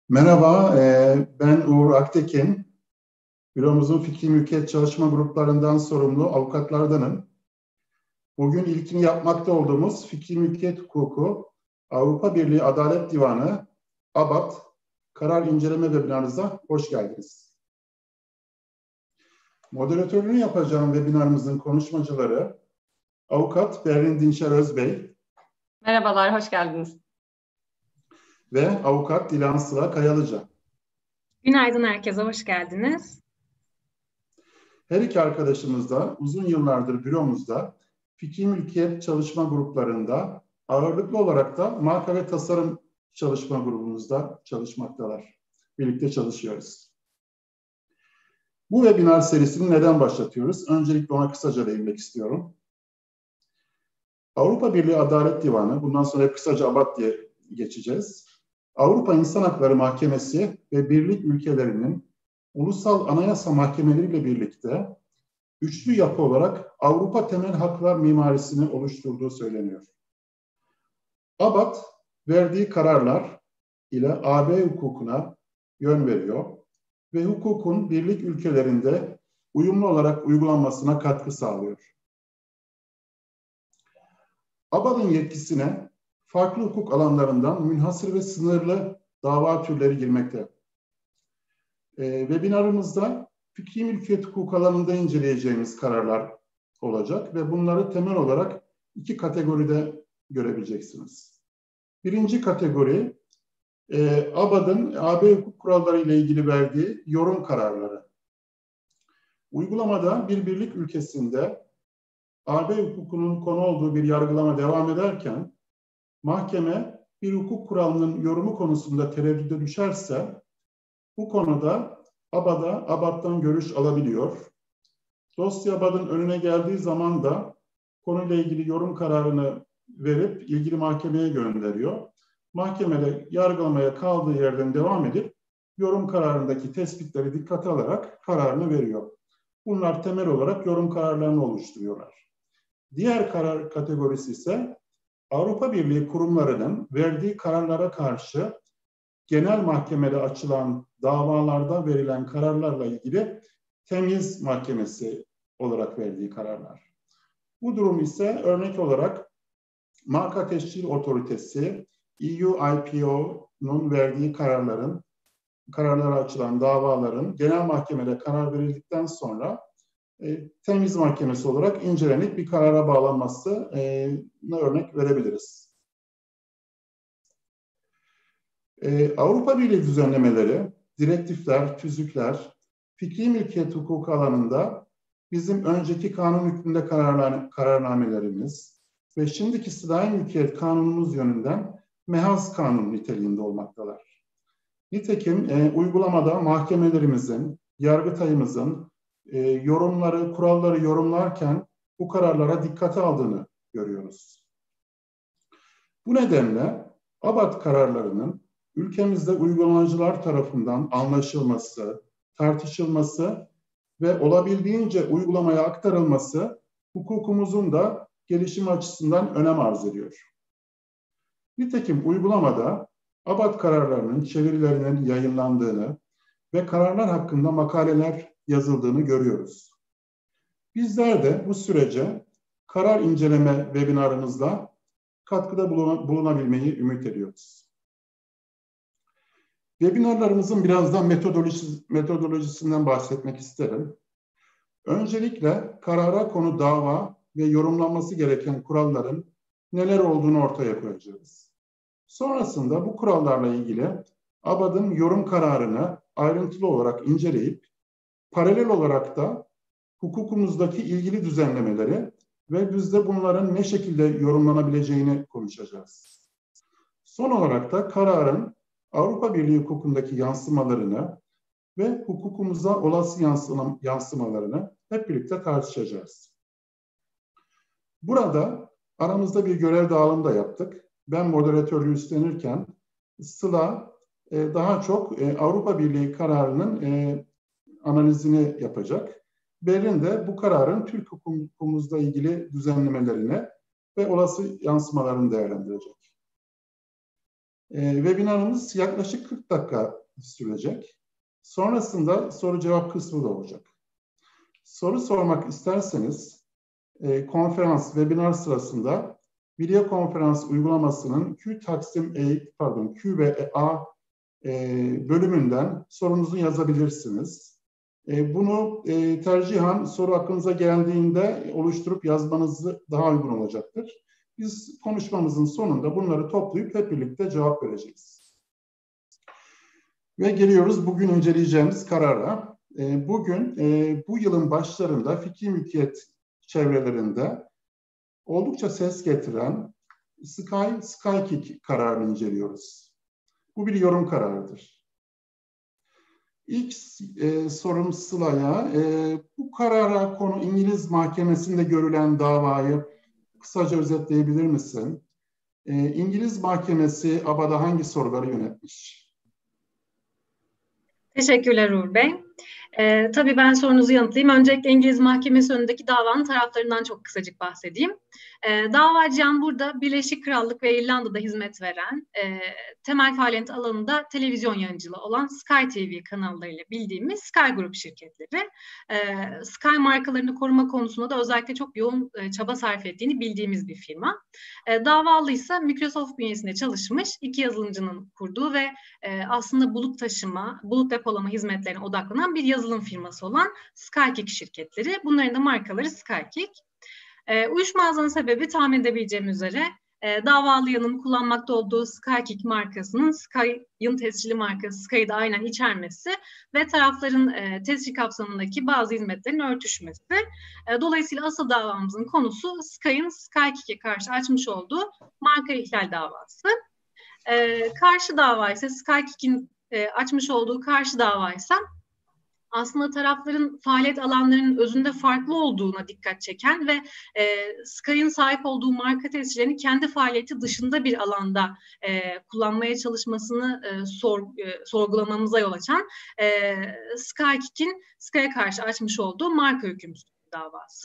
Merhaba, ben Uğur Aktekin. Büromuzun fikri mülkiyet çalışma gruplarından sorumlu avukatlardanım. Bugün ilkini yapmakta olduğumuz fikri mülkiyet hukuku, Avrupa Birliği Adalet Divanı, ABAD, karar inceleme webinarınıza hoş geldiniz. Moderatörlüğünü yapacağım webinarımızın konuşmacıları, Avukat Berrin Dinçer Özbey. Merhabalar, hoş geldiniz. Ve Avukat Dilan Sıla Kayalıca. Günaydın herkese, hoş geldiniz. Her iki arkadaşımız da uzun yıllardır büromuzda fikri mülkiyet çalışma gruplarında, ağırlıklı olarak da marka ve tasarım çalışma grubumuzda çalışmaktalar. Birlikte çalışıyoruz. Bu webinar serisini neden başlatıyoruz? Öncelikle ona kısaca değinmek istiyorum. Avrupa Birliği Adalet Divanı, bundan sonra hep kısaca ABAD diye geçeceğiz. Avrupa İnsan Hakları Mahkemesi ve birlik ülkelerinin ulusal anayasa mahkemeleriyle birlikte üçlü yapı olarak Avrupa temel haklar mimarisini oluşturduğu söyleniyor. ABAD verdiği kararlar ile AB hukukuna yön veriyor ve hukukun birlik ülkelerinde uyumlu olarak uygulanmasına katkı sağlıyor. ABAD'ın yetkisine farklı hukuk alanlarından münhasır ve sınırlı dava türleri girmekte. Webinarımızda fikri mülkiyet hukuk alanında inceleyeceğimiz kararlar olacak ve bunları temel olarak iki kategoride görebileceksiniz. Birinci kategori, ABAD'ın AB hukuk kuralları ile ilgili verdiği yorum kararları. Uygulamada bir birlik ülkesinde AB hukukunun konu olduğu bir yargılama devam ederken, mahkeme bir hukuk kuralının yorumu konusunda tereddüde düşerse, bu konuda ABAD'dan görüş alabiliyor. Dosya ABAD'ın önüne geldiği zaman da konuyla ilgili yorum kararını verip ilgili mahkemeye gönderiyor. Mahkemede yargılamaya kaldığı yerden devam edip yorum kararındaki tespitleri dikkate alarak kararını veriyor. Bunlar temel olarak yorum kararlarını oluşturuyorlar. Diğer karar kategorisi ise Avrupa Birliği kurumlarının verdiği kararlara karşı genel mahkemede açılan davalarda verilen kararlarla ilgili temyiz mahkemesi olarak verdiği kararlar. Bu durum ise örnek olarak Marka Teşkil Otoritesi, EU IPO'nun verdiği kararlara açılan davaların genel mahkemede karar verildikten sonra temyiz mahkemesi olarak incelenip bir karara bağlanmasına örnek verebiliriz. Avrupa Birliği düzenlemeleri, direktifler, tüzükler, fikri mülkiyet hukuku alanında bizim önceki kanun hükmünde kararnamelerimiz ve şimdiki sınai mülkiyet kanunumuz yönünden mehaz kanun niteliğinde olmaktalar. Nitekim uygulamada mahkemelerimizin, Yargıtay'ımızın yorumları, kuralları yorumlarken bu kararlara dikkate aldığını görüyoruz. Bu nedenle ABAD kararlarının ülkemizde uygulamacılar tarafından anlaşılması, tartışılması ve olabildiğince uygulamaya aktarılması hukukumuzun da gelişimi açısından önem arz ediyor. Nitekim uygulamada ABAD kararlarının çevirilerinin yayınlandığını ve kararlar hakkında makaleler yazıldığını görüyoruz. Bizler de bu sürece karar inceleme webinarımızda katkıda bulunabilmeyi ümit ediyoruz. Webinarlarımızın birazdan metodolojisinden bahsetmek isterim. Öncelikle karara konu dava ve yorumlanması gereken kuralların neler olduğunu ortaya koyacağız. Sonrasında bu kurallarla ilgili ABAD'ın yorum kararını ayrıntılı olarak inceleyip paralel olarak da hukukumuzdaki ilgili düzenlemeleri ve bizde bunların ne şekilde yorumlanabileceğini konuşacağız. Son olarak da kararın Avrupa Birliği hukukundaki yansımalarını ve hukukumuza olası yansımalarını hep birlikte tartışacağız. Burada aramızda bir görev dağılımı da yaptık. Ben moderatörlüğü üstlenirken Sıla daha çok Avrupa Birliği kararının analizini yapacak. Berrin de bu kararın Türk hukukumuzla ilgili düzenlemelerini ve olası yansımalarını değerlendirecek. Webinarımız yaklaşık 40 dakika sürecek. Sonrasında soru cevap kısmı da olacak. Soru sormak isterseniz konferans, webinar sırasında video konferans uygulamasının Q ve A bölümünden sorunuzu yazabilirsiniz. Bunu tercihen soru aklınıza geldiğinde oluşturup yazmanız daha uygun olacaktır. Biz konuşmamızın sonunda bunları toplayıp hep birlikte cevap vereceğiz. Ve geliyoruz bugün inceleyeceğimiz karara. Bugün bu yılın başlarında fikri mülkiyet çevrelerinde oldukça ses getiren Skykick kararını inceliyoruz. Bu bir yorum kararıdır. İlk sorum Sıla'ya. Bu karara konu İngiliz mahkemesinde görülen davayı kısaca özetleyebilir misin? İngiliz mahkemesi ABA'da hangi soruları yönetmiş? Teşekkürler Uğur Bey. Tabii ben sorunuzu yanıtlayayım. Öncelikle İngiliz Mahkemesi önündeki davanın taraflarından çok kısacık bahsedeyim. Davacıyan burada Birleşik Krallık ve İrlanda'da hizmet veren, temel faaliyet alanında televizyon yayıncılığı olan Sky TV kanallarıyla bildiğimiz Sky Group şirketleri. Sky markalarını koruma konusunda da özellikle çok yoğun çaba sarf ettiğini bildiğimiz bir firma. Davalı ise Microsoft bünyesinde çalışmış iki yazılımcının kurduğu ve aslında bulut taşıma, bulut depolama hizmetlerine odaklanan bir yazılım firması olan Skykick şirketleri. Bunların da markaları Skykick. Uyuşmazlığın sebebi tahmin edebileceğim üzere davalıyanın kullanmakta olduğu Skykick markasının Sky'ın tescilli markası Sky'ı da aynen içermesi ve tarafların tescil kapsamındaki bazı hizmetlerin örtüşmesi. Dolayısıyla asıl davamızın konusu Sky'ın Skykick'e karşı açmış olduğu marka ihlal davası. Karşı dava ise Skykick'in açmış olduğu karşı dava ise aslında tarafların faaliyet alanlarının özünde farklı olduğuna dikkat çeken ve Sky'ın sahip olduğu marka tescillerini kendi faaliyeti dışında bir alanda kullanmaya çalışmasını sorgulamamıza yol açan Skykick'in Sky'a karşı açmış olduğu marka hükümsüzlüğü davası.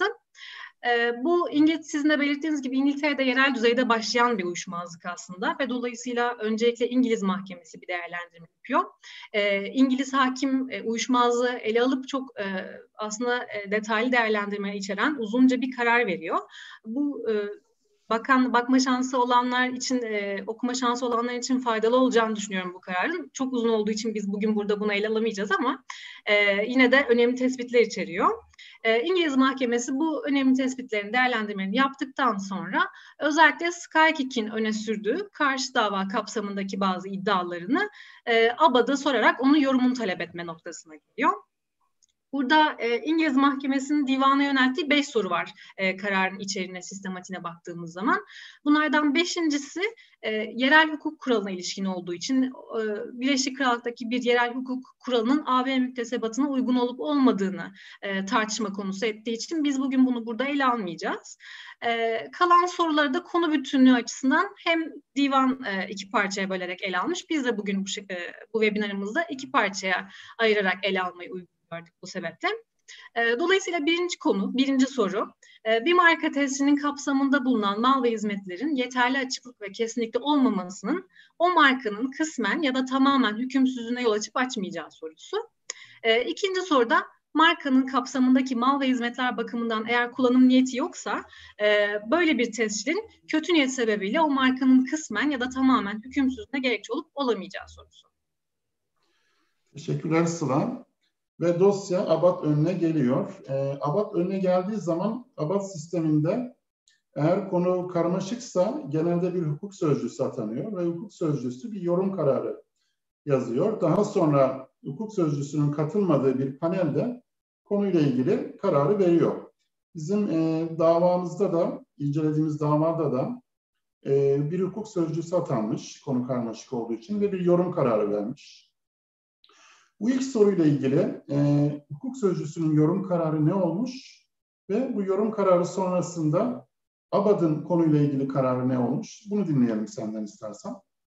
Bu sizin de belirttiğiniz gibi İngiltere'de yerel düzeyde başlayan bir uyuşmazlık aslında ve dolayısıyla öncelikle İngiliz mahkemesi bir değerlendirme yapıyor. İngiliz hakim uyuşmazlığı ele alıp çok aslında detaylı değerlendirme içeren uzunca bir karar veriyor. Bu bakma şansı olanlar için, okuma şansı olanlar için faydalı olacağını düşünüyorum bu kararın. Çok uzun olduğu için biz bugün burada bunu ele alamayacağız ama yine de önemli tespitler içeriyor. İngiliz mahkemesi bu önemli tespitlerin değerlendirmelerini yaptıktan sonra özellikle Skykick'in öne sürdüğü karşı dava kapsamındaki bazı iddialarını ABA'da sorarak onun yorumunu talep etme noktasına geliyor. Burada İngiliz Mahkemesi'nin divana yönelttiği 5 soru var kararın içeriğine, sistematiğine baktığımız zaman. Bunlardan 5.'si yerel hukuk kuralına ilişkin olduğu için Birleşik Krallık'taki bir yerel hukuk kuralının AB müktesebatına uygun olup olmadığını tartışma konusu ettiği için biz bugün bunu burada ele almayacağız. Kalan soruları da konu bütünlüğü açısından hem divan iki parçaya bölerek ele almış, biz de bugün bu webinarımızda iki parçaya ayırarak ele almayı uygun gördük bu sebeple. Dolayısıyla birinci soru, bir marka tescilinin kapsamında bulunan mal ve hizmetlerin yeterli açıklık ve kesinlikle olmamasının o markanın kısmen ya da tamamen hükümsüzlüğüne yol açıp açmayacağı sorusu. İkinci soruda markanın kapsamındaki mal ve hizmetler bakımından eğer kullanım niyeti yoksa böyle bir tescilin kötü niyet sebebiyle o markanın kısmen ya da tamamen hükümsüzlüğüne gerekçe olup olamayacağı sorusu. Teşekkürler Sıla. Ve dosya ABAD önüne geliyor. ABAD önüne geldiği zaman ABAD sisteminde eğer konu karmaşıksa genelde bir hukuk sözcüsü atanıyor ve hukuk sözcüsü bir yorum kararı yazıyor. Daha sonra hukuk sözcüsünün katılmadığı bir panelde konuyla ilgili kararı veriyor. Bizim davamızda da, incelediğimiz davada da bir hukuk sözcüsü atanmış konu karmaşık olduğu için ve bir yorum kararı vermiş. Bu ilk soruyla ilgili hukuk sözcüsünün yorum kararı ne olmuş ve bu yorum kararı sonrasında ABAD'ın konuyla ilgili kararı ne olmuş? Bunu dinleyelim senden istersen.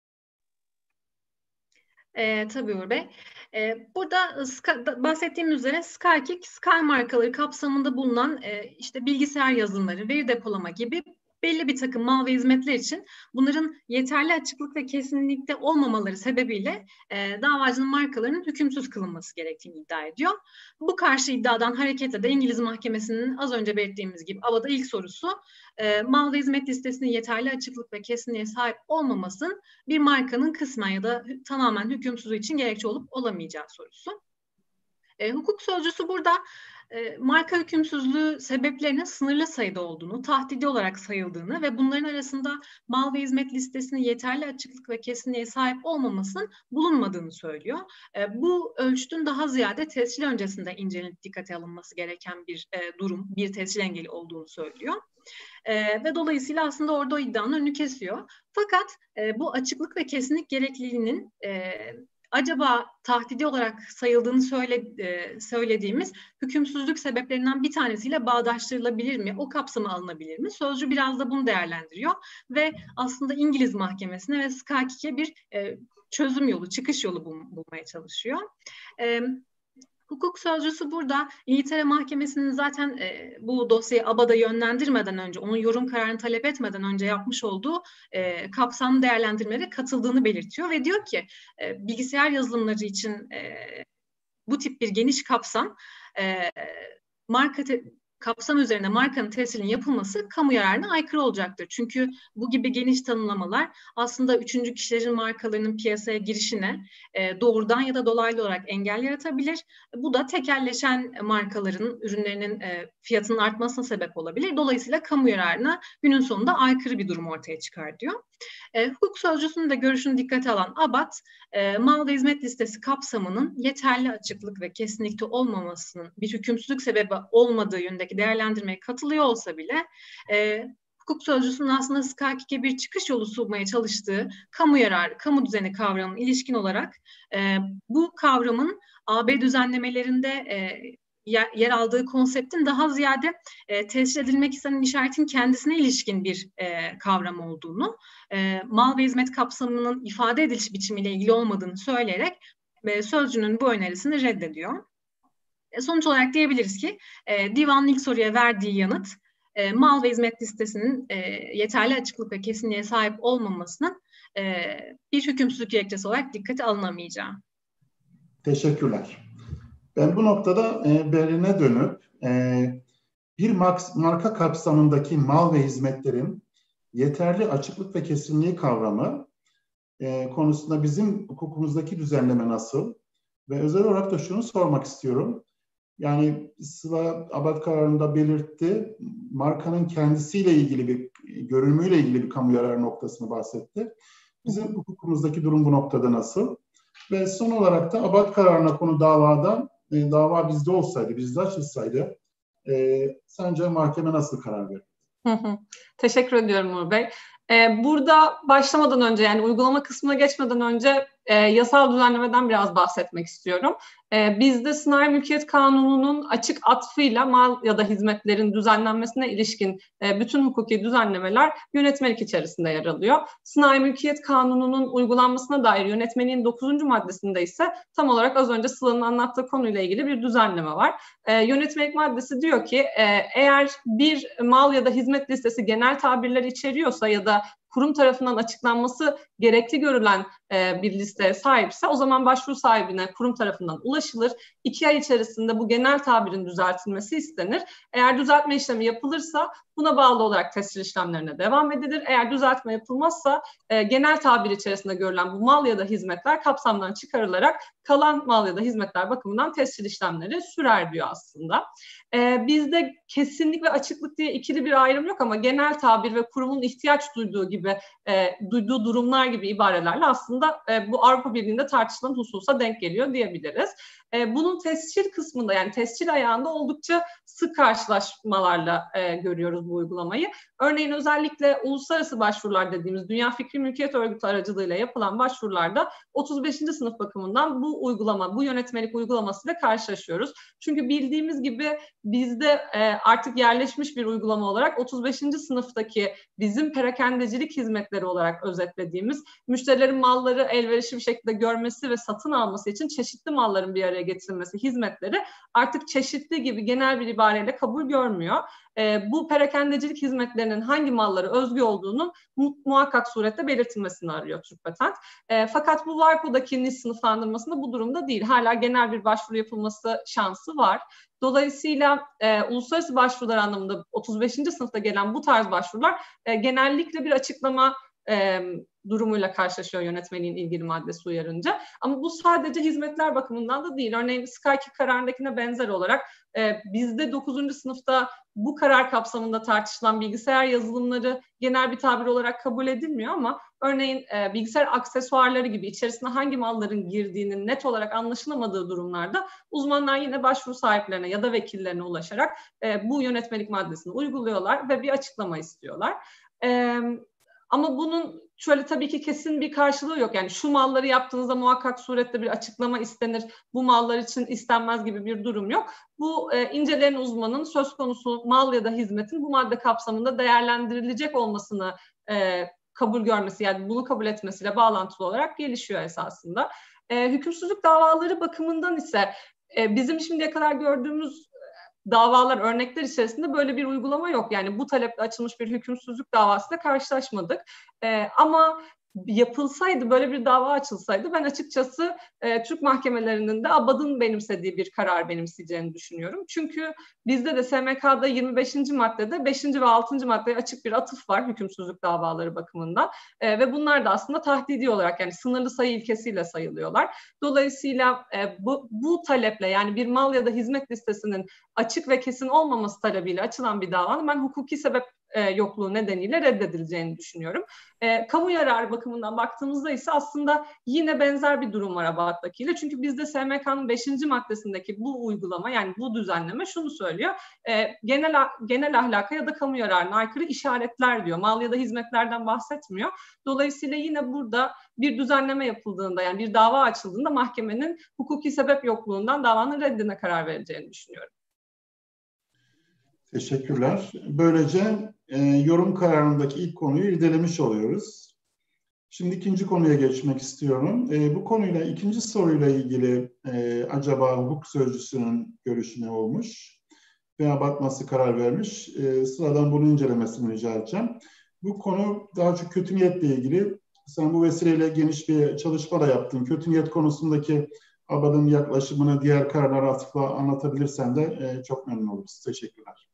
Tabii Uğur Bey. Burada bahsettiğim üzere Skykick, Sky markaları kapsamında bulunan işte bilgisayar yazılımları, veri depolama gibi belli bir takım mal ve hizmetler için bunların yeterli açıklık ve kesinlikte olmamaları sebebiyle davacının markalarının hükümsüz kılınması gerektiğini iddia ediyor. Bu karşı iddiadan hareketle de İngiliz Mahkemesi'nin az önce belirttiğimiz gibi ABA'da ilk sorusu mal ve hizmet listesinin yeterli açıklık ve kesinliğe sahip olmamasının bir markanın kısmen ya da tamamen hükümsüzlüğü için gerekçe olup olamayacağı sorusu. Hukuk sözcüsü burada marka hükümsüzlüğü sebeplerinin sınırlı sayıda olduğunu, tahdidi olarak sayıldığını ve bunların arasında mal ve hizmet listesinin yeterli açıklık ve kesinliğe sahip olmamasının bulunmadığını söylüyor. Bu ölçütün daha ziyade tescil öncesinde incelenip dikkate alınması gereken bir durum, bir tescil engeli olduğunu söylüyor. Ve dolayısıyla aslında orada o iddianın önünü kesiyor. Fakat bu açıklık ve kesinlik gerekliliğinin acaba tahdidi olarak sayıldığını söylediğimiz hükümsüzlük sebeplerinden bir tanesiyle bağdaştırılabilir mi? O kapsama alınabilir mi? Sözcü biraz da bunu değerlendiriyor ve aslında İngiliz Mahkemesi'ne ve SKK'ye bir çözüm yolu, çıkış yolu bulmaya çalışıyor. Hukuk sözcüsü burada İngiltere Mahkemesi'nin zaten bu dosyayı ABA'da yönlendirmeden önce, onun yorum kararını talep etmeden önce yapmış olduğu kapsamlı değerlendirmelere katıldığını belirtiyor ve diyor ki bilgisayar yazılımları için bu tip bir geniş kapsam kapsam üzerine markanın tescilinin yapılması kamu yararına aykırı olacaktır. Çünkü bu gibi geniş tanımlamalar aslında üçüncü kişilerin markalarının piyasaya girişine doğrudan ya da dolaylı olarak engel yaratabilir. Bu da tekelleşen markaların ürünlerinin fiyatının artmasına sebep olabilir. Dolayısıyla kamu yararına günün sonunda aykırı bir durum ortaya çıkar diyor. Hukuk sözcüsünün de görüşünü dikkate alan ABAD, mal ve hizmet listesi kapsamının yeterli açıklık ve kesinlikte olmamasının bir hükümsüzlük sebebi olmadığı yönündeki değerlendirmeye katılıyor olsa bile hukuk sözcüsünün aslında SKK'ye bir çıkış yolu sunmaya çalıştığı kamu yararı, kamu düzeni kavramına ilişkin olarak bu kavramın AB düzenlemelerinde yer aldığı konseptin daha ziyade tescil edilmek istenen işaretin kendisine ilişkin bir kavram olduğunu, mal ve hizmet kapsamının ifade ediliş biçimiyle ilgili olmadığını söyleyerek sözcünün bu önerisini reddediyor. Sonuç olarak diyebiliriz ki divanın ilk soruya verdiği yanıt mal ve hizmet listesinin yeterli açıklık ve kesinliğe sahip olmamasının bir hükümsüzlük gerekçesi olarak dikkate alınamayacağı. Teşekkürler. Ben bu noktada Berlin'e dönüp bir marka kapsamındaki mal ve hizmetlerin yeterli açıklık ve kesinliği kavramı konusunda bizim hukukumuzdaki düzenleme nasıl? Ve özel olarak da şunu sormak istiyorum. Yani Sıla ABAD kararında belirtti, markanın kendisiyle ilgili bir, görünümüyle ilgili bir kamu yararı noktasını bahsetti. Bizim hukukumuzdaki durum bu noktada nasıl? Ve son olarak da ABAD kararına konu dava bizde olsaydı, bizde açılsaydı sence mahkeme nasıl karar verir? Teşekkür ediyorum Uğur Bey. Burada başlamadan önce, yani uygulama kısmına geçmeden önce yasal düzenlemeden biraz bahsetmek istiyorum. Bizde Sınai Mülkiyet Kanunu'nun açık atfıyla mal ya da hizmetlerin düzenlenmesine ilişkin bütün hukuki düzenlemeler yönetmelik içerisinde yer alıyor. Sınai Mülkiyet Kanunu'nun uygulanmasına dair yönetmeliğin 9. maddesinde ise tam olarak az önce Sıla'nın anlattığı konuyla ilgili bir düzenleme var. Yönetmelik maddesi diyor ki eğer bir mal ya da hizmet listesi genel tabirler içeriyorsa ya da kurum tarafından açıklanması gerekli görülen bir listeye sahipse o zaman başvuru sahibine kurum tarafından ulaşılır. 2 ay içerisinde bu genel tabirin düzeltilmesi istenir. Eğer düzeltme işlemi yapılırsa buna bağlı olarak tescil işlemlerine devam edilir. Eğer düzeltme yapılmazsa genel tabir içerisinde görülen bu mal ya da hizmetler kapsamdan çıkarılarak kalan mal ya da hizmetler bakımından tescil işlemleri sürer diyor aslında. Bizde kesinlik ve açıklık diye ikili bir ayrım yok ama genel tabir ve kurumun ihtiyaç duyduğu gibi duyduğu durumlar gibi ibarelerle aslında bu Avrupa Birliği'nde tartışılan hususa denk geliyor diyebiliriz. Bunun tescil kısmında, yani tescil ayağında oldukça sık karşılaşmalarla görüyoruz bu uygulamayı. Örneğin özellikle uluslararası başvurular dediğimiz Dünya Fikri Mülkiyet Örgütü aracılığıyla yapılan başvurularda 35. sınıf bakımından bu uygulama, bu yönetmelik uygulamasıyla karşılaşıyoruz. Çünkü bildiğimiz gibi bizde artık yerleşmiş bir uygulama olarak 35. sınıftaki bizim perakendecilik hizmetleri olarak özetlediğimiz müşterilerin malları elverişli bir şekilde görmesi ve satın alması için çeşitli malların bir araya getirilmesi hizmetleri artık çeşitli gibi genel bir ibareyle kabul görmüyor. bu perakendecilik hizmetlerinin hangi mallara özgü olduğunu muhakkak surette belirtilmesini arıyor Türk Patent. Fakat bu WIPO'daki NIS sınıflandırmasında bu durumda değil. Hala genel bir başvuru yapılması şansı var. Dolayısıyla uluslararası başvurular anlamında 35. sınıfta gelen bu tarz başvurular genellikle bir açıklama durumuyla karşılaşıyor yönetmeliğin ilgili maddesi uyarınca. Ama bu sadece hizmetler bakımından da değil. Örneğin SKY2 kararındakine benzer olarak bizde 9. sınıfta bu karar kapsamında tartışılan bilgisayar yazılımları genel bir tabir olarak kabul edilmiyor ama örneğin bilgisayar aksesuarları gibi içerisine hangi malların girdiğinin net olarak anlaşılamadığı durumlarda uzmanlar yine başvuru sahiplerine ya da vekillerine ulaşarak bu yönetmelik maddesini uyguluyorlar ve bir açıklama istiyorlar. Ama bunun şöyle tabii ki kesin bir karşılığı yok. Yani şu malları yaptığınızda muhakkak surette bir açıklama istenir. Bu mallar için istenmez gibi bir durum yok. Bu inceleyen uzmanın söz konusu mal ya da hizmetin bu madde kapsamında değerlendirilecek olmasını kabul görmesi, yani bunu kabul etmesiyle bağlantılı olarak gelişiyor esasında. Hükümsüzlük davaları bakımından ise bizim şimdiye kadar gördüğümüz davalar, örnekler içerisinde böyle bir uygulama yok. Yani bu taleple açılmış bir hükümsüzlük davasıyla karşılaşmadık. Ama yapılsaydı, böyle bir dava açılsaydı ben açıkçası Türk mahkemelerinin de ABAD'ın benimsediği bir karar benimseyeceğini düşünüyorum. Çünkü bizde de SMK'da 25. maddede 5. ve 6. maddeye açık bir atıf var hükümsüzlük davaları bakımından. Ve bunlar da aslında tahdidi olarak, yani sınırlı sayı ilkesiyle sayılıyorlar. Dolayısıyla bu taleple, yani bir mal ya da hizmet listesinin açık ve kesin olmaması talebiyle açılan bir davanın ben hukuki sebep yokluğu nedeniyle reddedileceğini düşünüyorum. Kamu yararı bakımından baktığımızda ise aslında yine benzer bir durum var ABAD'dakiyle. Çünkü bizde SMK'nın 5. maddesindeki bu uygulama, yani bu düzenleme şunu söylüyor. Genel ahlaka ya da kamu yararına aykırı işaretler diyor. Mal ya da hizmetlerden bahsetmiyor. Dolayısıyla yine burada bir düzenleme yapıldığında, yani bir dava açıldığında mahkemenin hukuki sebep yokluğundan davanın reddine karar vereceğini düşünüyorum. Teşekkürler. Böylece yorum kararındaki ilk konuyu irdelemiş oluyoruz. Şimdi ikinci konuya geçmek istiyorum. Bu konuyla, ikinci soruyla ilgili acaba hukuk sözcüsünün görüşü ne olmuş veya bakması karar vermiş? Sıradan bunun incelemesini rica edeceğim. Bu konu daha çok kötü niyetle ilgili. Sen bu vesileyle geniş bir çalışma da yaptın. Kötü niyet konusundaki ABAD'ın yaklaşımını diğer kararlara atıfla anlatabilirsen de çok memnun oluruz. Teşekkürler.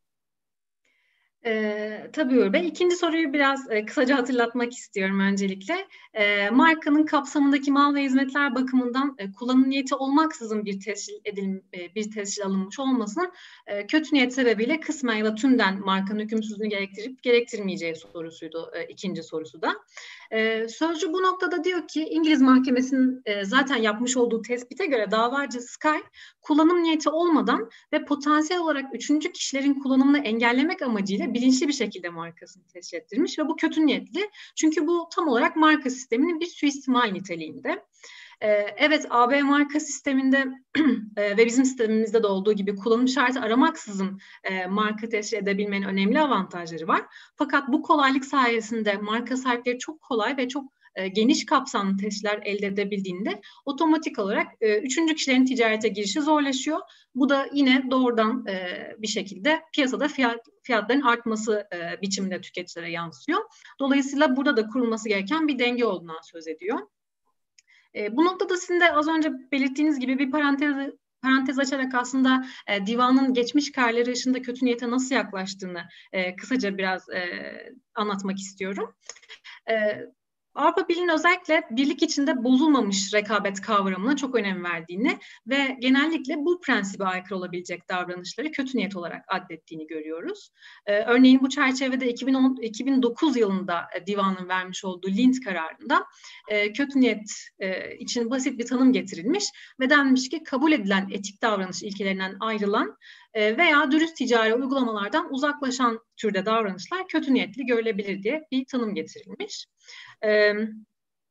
Tabii Uğur Bey. İkinci soruyu biraz kısaca hatırlatmak istiyorum öncelikle. Markanın kapsamındaki mal ve hizmetler bakımından kullanım niyeti olmaksızın bir tescil alınmış olmasının kötü niyet sebebiyle kısmen ya da tümden markanın hükümsüzlüğünü gerektirip gerektirmeyeceği sorusuydu ikinci sorusu da. Sözcü bu noktada diyor ki İngiliz mahkemesinin zaten yapmış olduğu tespite göre davacı Sky kullanım niyeti olmadan ve potansiyel olarak üçüncü kişilerin kullanımını engellemek amacıyla bilinçli bir şekilde markasını tescil ettirmiş ve bu kötü niyetli. Çünkü bu tam olarak marka sisteminin bir suistimal niteliğinde. Evet, AB marka sisteminde ve bizim sistemimizde de olduğu gibi kullanım şartı aramaksızın marka teşhir edebilmenin önemli avantajları var. Fakat bu kolaylık sayesinde marka sahipleri çok kolay ve çok geniş kapsamlı teşhisler elde edebildiğinde otomatik olarak üçüncü kişilerin ticarete girişi zorlaşıyor. Bu da yine doğrudan bir şekilde piyasada fiyatların artması biçiminde tüketicilere yansıyor. Dolayısıyla burada da kurulması gereken bir denge olduğundan söz ediyor. Bu noktada sizin de az önce belirttiğiniz gibi bir parantez açarak aslında divanın geçmiş kararları ışığında kötü niyete nasıl yaklaştığını kısaca biraz anlatmak istiyorum. Avrupa Birliği'nin özellikle birlik içinde bozulmamış rekabet kavramına çok önem verdiğini ve genellikle bu prensibe aykırı olabilecek davranışları kötü niyet olarak addettiğini görüyoruz. Örneğin bu çerçevede 2009 yılında divanın vermiş olduğu Lind kararında kötü niyet için basit bir tanım getirilmiş ve denmiş ki kabul edilen etik davranış ilkelerinden ayrılan veya dürüst ticari uygulamalardan uzaklaşan türde davranışlar kötü niyetli görülebilir diye bir tanım getirilmiş.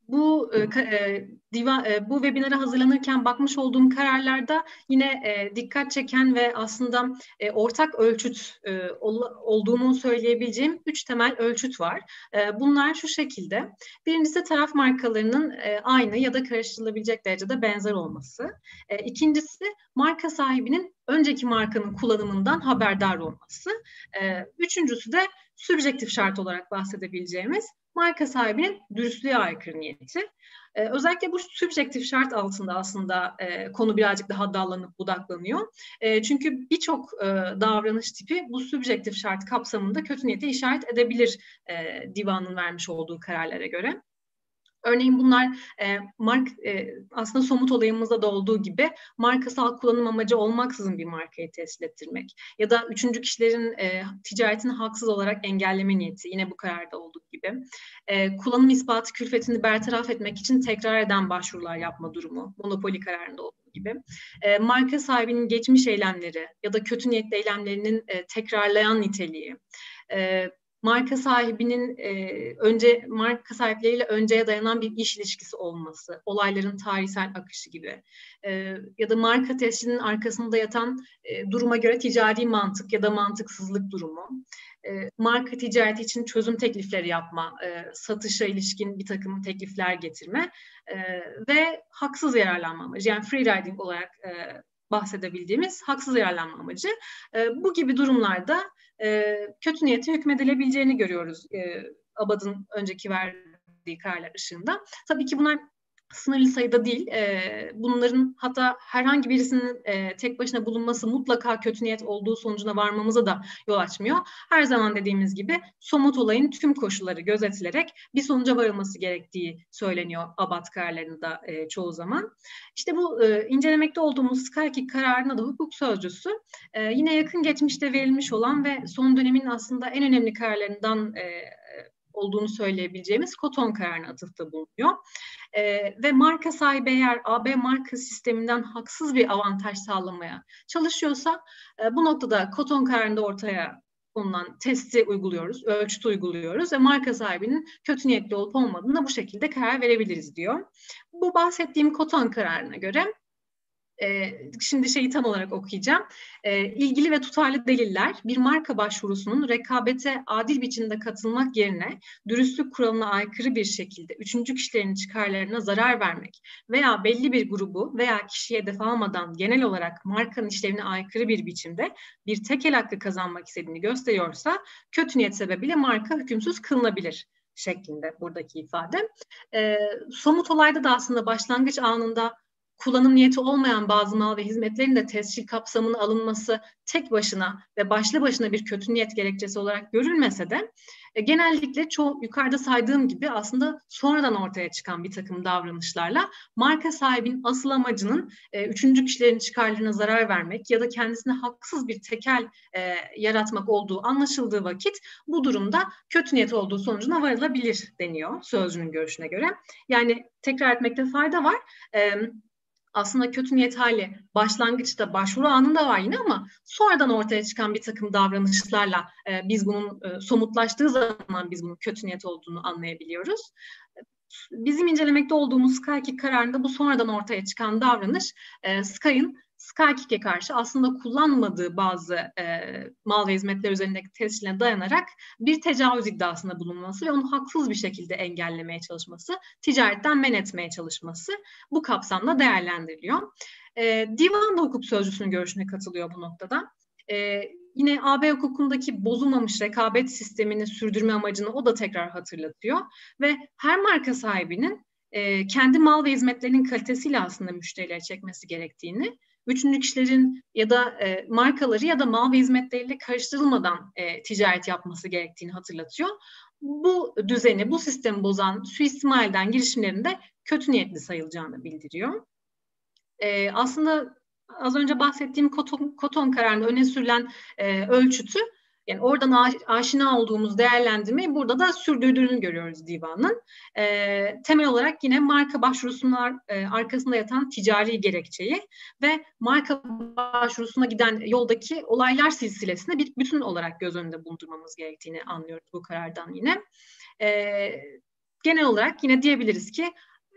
bu webinara hazırlanırken bakmış olduğum kararlarda yine dikkat çeken ve aslında ortak ölçüt olduğunu söyleyebileceğim 3 temel ölçüt var. Bunlar şu şekilde. Birincisi taraf markalarının aynı ya da karıştırılabilecek derecede benzer olması. İkincisi marka sahibinin önceki markanın kullanımından haberdar olması. Üçüncüsü de sübjektif şart olarak bahsedebileceğimiz marka sahibinin dürüstlüğe aykırı niyeti. Özellikle bu sübjektif şart altında aslında konu birazcık daha dallanıp budaklanıyor. Çünkü birçok davranış tipi bu sübjektif şart kapsamında kötü niyete işaret edebilir divanın vermiş olduğu kararlara göre. Örneğin bunlar aslında somut olayımızda da olduğu gibi markasal kullanım amacı olmaksızın bir markayı tescil ettirmek ya da üçüncü kişilerin ticaretini haksız olarak engelleme niyeti, yine bu kararda olduğu gibi kullanım ispatı külfetini bertaraf etmek için tekrar eden başvurular yapma durumu, monopoli kararında olduğu gibi marka sahibinin geçmiş eylemleri ya da kötü niyetli eylemlerinin tekrarlayan niteliği, marka sahibinin marka sahipleriyle önceye dayanan bir iş ilişkisi olması, olayların tarihsel akışı gibi ya da marka tescilinin arkasında yatan duruma göre ticari mantık ya da mantıksızlık durumu, marka ticareti için çözüm teklifleri yapma, satışa ilişkin bir takım teklifler getirme ve haksız yararlanma amacı, yani free riding olarak bahsedebildiğimiz haksız yararlanma amacı. Bu gibi durumlarda kötü niyete hükmedilebileceğini görüyoruz ABAD'ın önceki verdiği kararlar ışığında. Tabii ki bunlar sınırlı sayıda değil. Bunların hatta herhangi birisinin tek başına bulunması mutlaka kötü niyet olduğu sonucuna varmamıza da yol açmıyor. Her zaman dediğimiz gibi somut olayın tüm koşulları gözetilerek bir sonuca varılması gerektiği söyleniyor ABAD kararlarında çoğu zaman. İşte bu incelemekte olduğumuz Sky kararına da hukuk sözcüsü yine yakın geçmişte verilmiş olan ve son dönemin aslında en önemli kararlarından olduğunu söyleyebileceğimiz Koton kararına atıfta bulunuyor. Ve marka sahibi eğer AB marka sisteminden haksız bir avantaj sağlamaya çalışıyorsa bu noktada Koton kararında ortaya konulan testi uyguluyoruz, ölçütü uyguluyoruz ve marka sahibinin kötü niyetli olup olmadığına bu şekilde karar verebiliriz diyor. Bu bahsettiğim Koton kararına göre şimdi şeyi tam olarak okuyacağım. İlgili ve tutarlı deliller bir marka başvurusunun rekabete adil biçimde katılmak yerine dürüstlük kuralına aykırı bir şekilde üçüncü kişilerin çıkarlarına zarar vermek veya belli bir grubu veya kişiye hedef almadan genel olarak markanın işlevine aykırı bir biçimde bir tekel hakkı kazanmak istediğini gösteriyorsa kötü niyet sebebiyle marka hükümsüz kılınabilir şeklinde buradaki ifade. Somut olayda da aslında başlangıç anında kullanım niyeti olmayan bazı mal ve hizmetlerin de tescil kapsamına alınması tek başına ve başlı başına bir kötü niyet gerekçesi olarak görülmese de genellikle yukarıda saydığım gibi aslında sonradan ortaya çıkan bir takım davranışlarla marka sahibinin asıl amacının üçüncü kişilerin çıkarlarına zarar vermek ya da kendisine haksız bir tekel yaratmak olduğu anlaşıldığı vakit bu durumda kötü niyet olduğu sonucuna varılabilir deniyor sözcünün görüşüne göre. Yani tekrar etmekte fayda var. Aslında kötü niyet hali başlangıçta başvuru anında var yine ama sonradan ortaya çıkan bir takım davranışlarla biz bunun somutlaştığı zaman biz bunun kötü niyet olduğunu anlayabiliyoruz. Bizim incelemekte olduğumuz Sky kararında bu sonradan ortaya çıkan davranış Sky'ın Sky karşı aslında kullanmadığı bazı mal ve hizmetler üzerindeki tescilline dayanarak bir tecavüz iddiasında bulunması ve onu haksız bir şekilde engellemeye çalışması, ticaretten men etmeye çalışması bu kapsamda değerlendiriliyor. Divan da hukuk sözcüsünün görüşüne katılıyor bu noktada. Yine AB hukukundaki bozulmamış rekabet sistemini sürdürme amacını o da tekrar hatırlatıyor ve her marka sahibinin kendi mal ve hizmetlerinin kalitesiyle aslında müşterileri çekmesi gerektiğini, üçüncü kişilerin ya da markaları ya da mal ve hizmetleriyle karıştırılmadan ticaret yapması gerektiğini hatırlatıyor. Bu düzeni, bu sistemi bozan suistimalden girişimlerin de kötü niyetli sayılacağını bildiriyor. Aslında az önce bahsettiğim Koton kararında öne sürülen ölçütü, yani oradan aşina olduğumuz değerlendirmeyi burada da sürdürdüğünü görüyoruz divanın. Temel olarak yine marka başvurusunun arkasında yatan ticari gerekçeyi ve marka başvurusuna giden yoldaki olaylar silsilesini bir bütün olarak göz önünde bulundurmamız gerektiğini anlıyoruz bu karardan yine. genel olarak yine diyebiliriz ki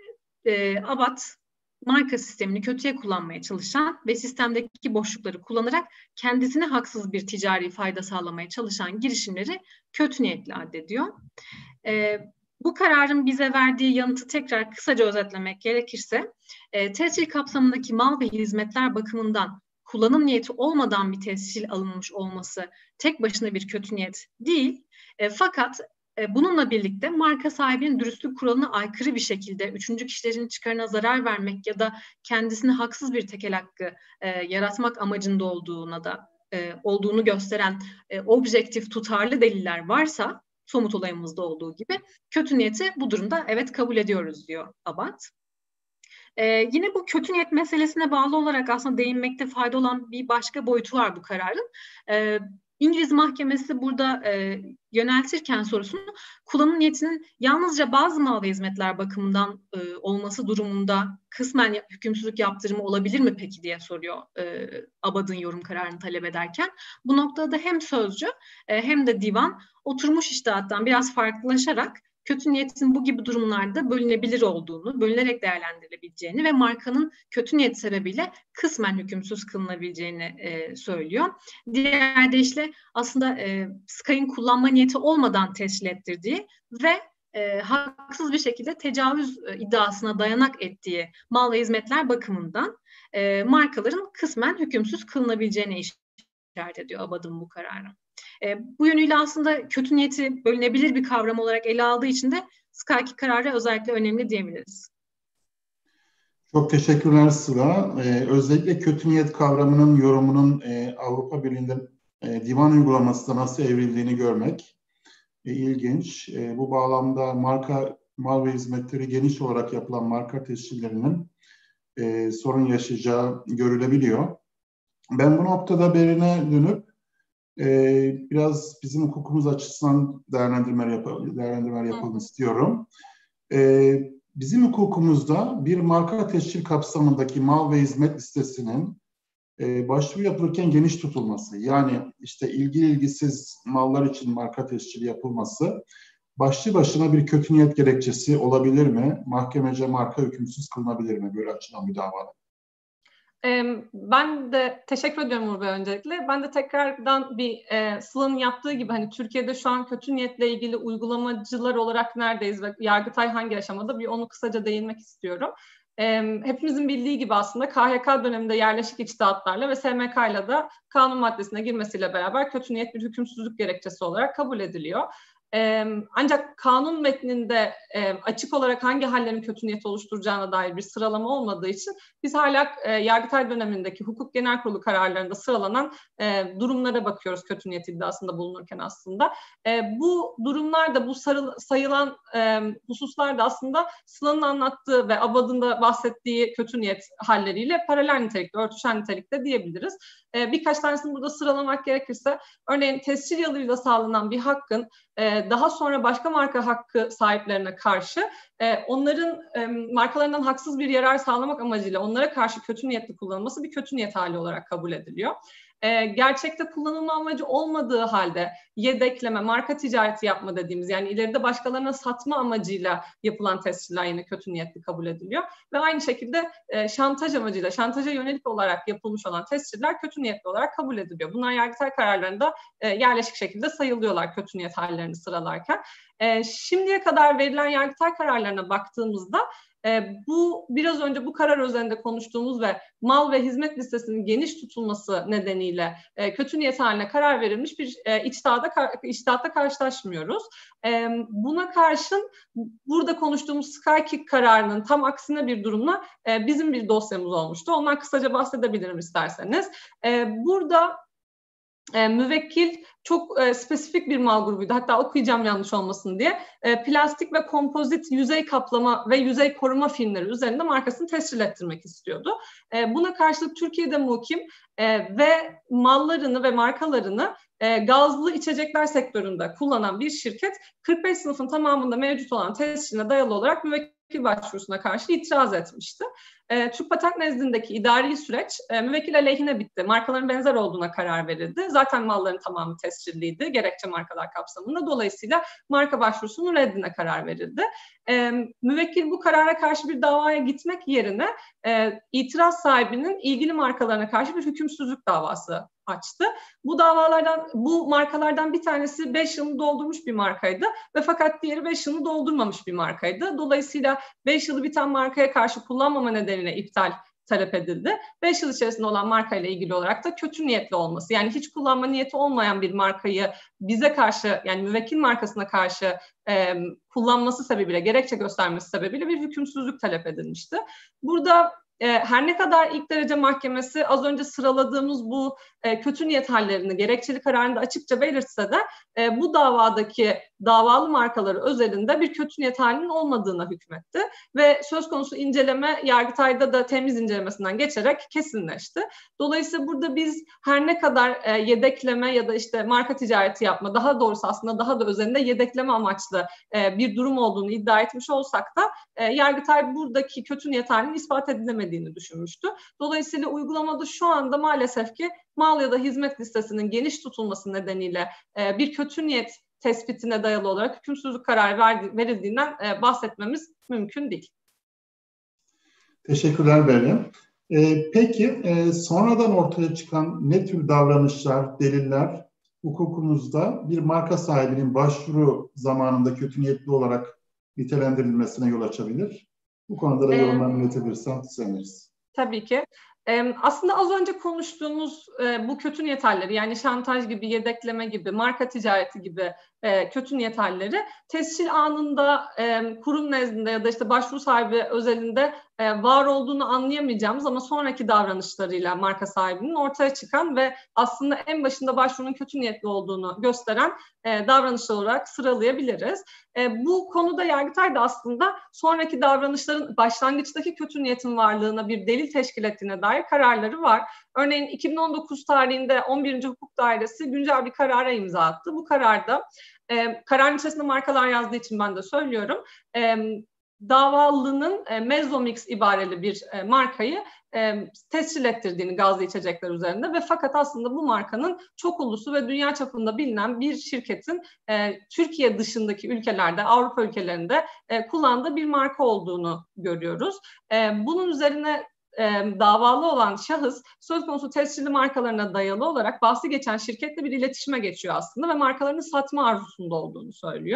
ABAD marka sistemini kötüye kullanmaya çalışan ve sistemdeki boşlukları kullanarak kendisine haksız bir ticari fayda sağlamaya çalışan girişimleri kötü niyetli addediyor. Bu kararın bize verdiği yanıtı tekrar kısaca özetlemek gerekirse, tescil kapsamındaki mal ve hizmetler bakımından kullanım niyeti olmadan bir tescil alınmış olması tek başına bir kötü niyet değil. Fakat bununla birlikte marka sahibinin dürüstlük kuralına aykırı bir şekilde üçüncü kişilerin çıkarına zarar vermek ya da kendisine haksız bir tekel hakkı yaratmak amacında olduğunu gösteren objektif, tutarlı deliller varsa, somut olayımızda olduğu gibi, kötü niyeti bu durumda evet kabul ediyoruz diyor ABAD. Yine bu kötü niyet meselesine bağlı olarak aslında değinmekte fayda olan bir başka boyutu var bu kararın. İngiliz mahkemesi burada yöneltirken sorusunu, kullanım niyetinin yalnızca bazı mal ve hizmetler bakımından olması durumunda kısmen hükümsüzlük yaptırımı olabilir mi peki diye soruyor ABAD'ın yorum kararını talep ederken. Bu noktada hem sözcü hem de divan oturmuş içtihattan biraz farklılaşarak kötü niyetin bu gibi durumlarda bölünebilir olduğunu, bölünerek değerlendirilebileceğini ve markanın kötü niyet sebebiyle kısmen hükümsüz kılınabileceğini söylüyor. Diğer deyişle aslında Sky'ın kullanma niyeti olmadan tescil ettirdiği ve haksız bir şekilde tecavüz iddiasına dayanak ettiği mal ve hizmetler bakımından markaların kısmen hükümsüz kılınabileceğine işaret ediyor ABAD'ın bu kararı. Bu yönüyle aslında kötü niyeti bölünebilir bir kavram olarak ele aldığı için de Sky kararı özellikle önemli diyebiliriz. Çok teşekkürler Sıla. Özellikle kötü niyet kavramının yorumunun Avrupa Birliği'nde divan uygulamasında nasıl evrildiğini görmek ilginç. Bu bağlamda marka, mal ve hizmetleri geniş olarak yapılan marka tescillerinin sorun yaşayacağı görülebiliyor. Ben bu noktada Berin'e dönüp biraz bizim hukukumuz açısından değerlendirmeler yapalım istiyorum. Bizim hukukumuzda bir marka tescil kapsamındaki mal ve hizmet listesinin başvuru yapılırken geniş tutulması, yani işte ilgili ilgisiz mallar için marka tescili yapılması başlı başına bir kötü niyet gerekçesi olabilir mi? Mahkemece marka hükümsüz kılınabilir mi böyle açılan bir davada? Ben de teşekkür ediyorum Uğur Bey öncelikle. Ben de tekrardan Sıla'nın yaptığı gibi hani Türkiye'de şu an kötü niyetle ilgili uygulamacılar olarak neredeyiz ve Yargıtay hangi aşamada, onu kısaca değinmek istiyorum. Hepimizin bildiği gibi aslında KHK döneminde yerleşik içtihatlarla ve SMK'yla da kanun maddesine girmesiyle beraber kötü niyet bir hükümsüzlük gerekçesi olarak kabul ediliyor. Ancak kanun metninde açık olarak hangi hallerin kötü niyet oluşturacağına dair bir sıralama olmadığı için biz hala Yargıtay dönemindeki hukuk genel kurulu kararlarında sıralanan durumlara bakıyoruz kötü niyet iddiasında bulunurken aslında. Bu durumlarda, bu sayılan hususlar da aslında Sıla'nın anlattığı ve ABAD'ın da bahsettiği kötü niyet halleriyle paralel nitelikte, örtüşen nitelikte diyebiliriz. Birkaç tanesini burada sıralamak gerekirse, örneğin tescil yoluyla sağlanan bir hakkın daha sonra başka marka hakkı sahiplerine karşı onların markalarından haksız bir yarar sağlamak amacıyla onlara karşı kötü niyetli kullanılması bir kötü niyet hali olarak kabul ediliyor. Gerçekte kullanılma amacı olmadığı halde yedekleme, marka ticareti yapma dediğimiz, yani ileride başkalarına satma amacıyla yapılan tesciller yine kötü niyetli kabul ediliyor. Ve aynı şekilde şantaj amacıyla, şantaja yönelik olarak yapılmış olan tesciller kötü niyetli olarak kabul ediliyor. Bunlar Yargıtay kararlarında yerleşik şekilde sayılıyorlar kötü niyet hallerini sıralarken. Şimdiye kadar verilen Yargıtay kararlarına baktığımızda bu biraz önce bu karar üzerinde konuştuğumuz ve mal ve hizmet listesinin geniş tutulması nedeniyle kötü niyet haline karar verilmiş bir içtihatta karşılaşmıyoruz. Buna karşın burada konuştuğumuz Sky kararının tam aksine bir durumla bizim bir dosyamız olmuştu. Ondan kısaca bahsedebilirim isterseniz. Burada müvekkil çok spesifik bir mal grubuydu. Hatta okuyacağım yanlış olmasın diye. Plastik ve kompozit yüzey kaplama ve yüzey koruma filmleri üzerinde markasını tescil ettirmek istiyordu. Buna karşılık Türkiye'de muhkim ve mallarını ve markalarını gazlı içecekler sektöründe kullanan bir şirket 45 sınıfın tamamında mevcut olan tesciline dayalı olarak müvekkil başvurusuna karşı itiraz etmişti. Türk Patent nezdindeki idari süreç müvekkil aleyhine bitti. Markaların benzer olduğuna karar verildi. Zaten malların tamamı tescilliydi gerekçe markalar kapsamında. Dolayısıyla marka başvurusunun reddine karar verildi. Müvekkil bu karara karşı bir davaya gitmek yerine itiraz sahibinin ilgili markalarına karşı bir hükümsüzlük davası açtı. Bu markalardan bir tanesi 5 yılını doldurmuş bir markaydı ve fakat diğeri 5 yılını doldurmamış bir markaydı. Dolayısıyla 5 yılı biten markaya karşı kullanmama nedeniyle iptal talep edildi. 5 yıl içerisinde olan markayla ilgili olarak da kötü niyetli olması, yani hiç kullanma niyeti olmayan bir markayı bize karşı, yani müvekkil markasına karşı kullanması sebebiyle, gerekçe göstermesi sebebiyle bir hükümsüzlük talep edilmişti. Burada her ne kadar ilk derece mahkemesi az önce sıraladığımız bu kötü niyet hallerini gerekçeli kararında açıkça belirtse de bu davadaki davalı markaları özelinde bir kötü niyet halinin olmadığına hükmetti ve söz konusu inceleme Yargıtay'da da temiz incelemesinden geçerek kesinleşti. Dolayısıyla burada biz her ne kadar yedekleme ya da işte marka ticareti yapma, daha doğrusu aslında daha da özelinde yedekleme amaçlı bir durum olduğunu iddia etmiş olsak da Yargıtay buradaki kötü niyet halinin ispat edilemediğini düşünmüştü. Dolayısıyla uygulamada şu anda maalesef ki mal ya da hizmet listesinin geniş tutulması nedeniyle bir kötü niyet tespitine dayalı olarak hükümsüzlük kararı verildiğinden bahsetmemiz mümkün değil. Teşekkürler Berlin. Peki sonradan ortaya çıkan ne tür davranışlar, deliller hukukumuzda bir marka sahibinin başvuru zamanında kötü niyetli olarak nitelendirilmesine yol açabilir? Bu konuda da yorumlarını iletebilirsen seviniriz. Tabii ki. Aslında az önce konuştuğumuz bu kötü niyet halleri, yani şantaj gibi, yedekleme gibi, marka ticareti gibi kötü niyet halleri tescil anında kurum nezdinde ya da işte başvuru sahibi özelinde var olduğunu anlayamayacağımız ama sonraki davranışlarıyla marka sahibinin ortaya çıkan ve aslında en başında başvurunun kötü niyetli olduğunu gösteren davranışlar olarak sıralayabiliriz. Bu konuda Yargıtay da aslında sonraki davranışların başlangıçtaki kötü niyetin varlığına bir delil teşkil ettiğine dair kararları var. Örneğin 2019 tarihinde 11. Hukuk Dairesi güncel bir karara imza attı. Bu kararda kararın içerisinde markalar yazdığı için ben de söylüyorum. Davalının Mezzomix ibareli bir markayı tescil ettirdiğini gazlı içecekler üzerinde ve fakat aslında bu markanın çok uluslu ve dünya çapında bilinen bir şirketin Türkiye dışındaki ülkelerde, Avrupa ülkelerinde kullandığı bir marka olduğunu görüyoruz. Bunun üzerine davalı olan şahıs söz konusu tescilli markalarına dayalı olarak bahsi geçen şirketle bir iletişime geçiyor aslında ve markalarını satma arzusunda olduğunu söylüyor.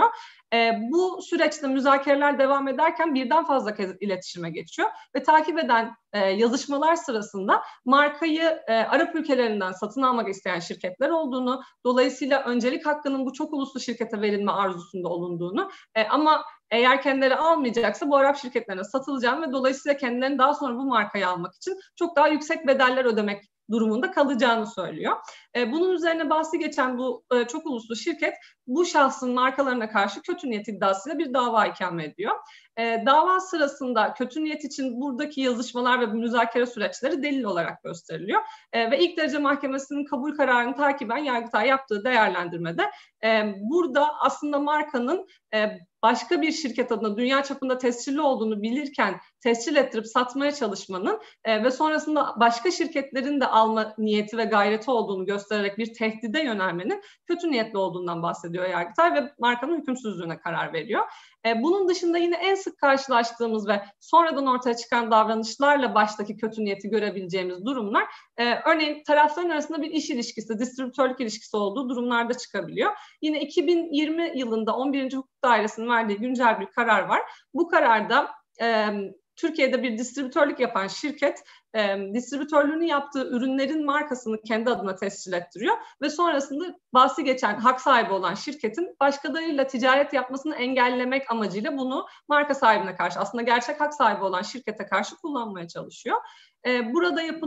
Bu süreçte müzakereler devam ederken birden fazla kez iletişime geçiyor ve takip eden yazışmalar sırasında markayı Arap ülkelerinden satın almak isteyen şirketler olduğunu, dolayısıyla öncelik hakkının bu çok uluslu şirkete verilme arzusunda olunduğunu ama eğer kendileri almayacaksa bu Arap şirketlerine satılacağını ve dolayısıyla kendilerini daha sonra bu markayı almak için çok daha yüksek bedeller ödemek durumunda kalacağını söylüyor. Bunun üzerine bahsi geçen bu çok uluslu şirket bu şahsın markalarına karşı kötü niyet iddiasıyla bir dava ikame ediyor. Dava sırasında kötü niyet için buradaki yazışmalar ve müzakere süreçleri delil olarak gösteriliyor. Ve ilk derece mahkemesinin kabul kararını takiben Yargıtay yaptığı değerlendirmede burada aslında markanın başka bir şirket adına dünya çapında tescilli olduğunu bilirken tescil ettirip satmaya çalışmanın ve sonrasında başka şirketlerin de alma niyeti ve gayreti olduğunu göstererek bir tehdide yönelmenin kötü niyetli olduğundan bahsediyor Yargıtay ve markanın hükümsüzlüğüne karar veriyor. Bunun dışında yine en sık karşılaştığımız ve sonradan ortaya çıkan davranışlarla baştaki kötü niyeti görebileceğimiz durumlar, örneğin tarafların arasında bir iş ilişkisi, distribütörlük ilişkisi olduğu durumlarda çıkabiliyor. Yine 2020 yılında 11. Hukuk Dairesi'nin verdiği güncel bir karar var. Bu kararda Türkiye'de bir distribütörlük yapan şirket distribütörlüğünü yaptığı ürünlerin markasını kendi adına tescil ettiriyor ve sonrasında bahsi geçen hak sahibi olan şirketin başkalarıyla ticaret yapmasını engellemek amacıyla bunu marka sahibine karşı, aslında gerçek hak sahibi olan şirkete karşı kullanmaya çalışıyor. Burada yapılan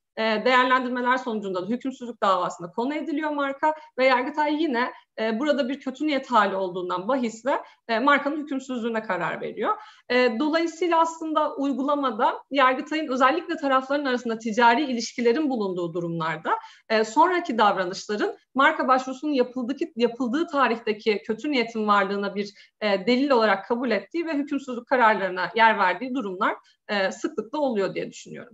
değerlendirmeler sonucunda da hükümsüzlük davasında konu ediliyor marka ve Yargıtay yine burada bir kötü niyet hali olduğundan bahisle markanın hükümsüzlüğüne karar veriyor. Dolayısıyla aslında uygulamada Yargıtay'ın özellikle tarafların arasında ticari ilişkilerin bulunduğu durumlarda sonraki davranışların marka başvurusunun yapıldığı tarihteki kötü niyetin varlığına bir delil olarak kabul ettiği ve hükümsüzlük kararlarına yer verdiği durumlar sıklıkla oluyor diye düşünüyorum.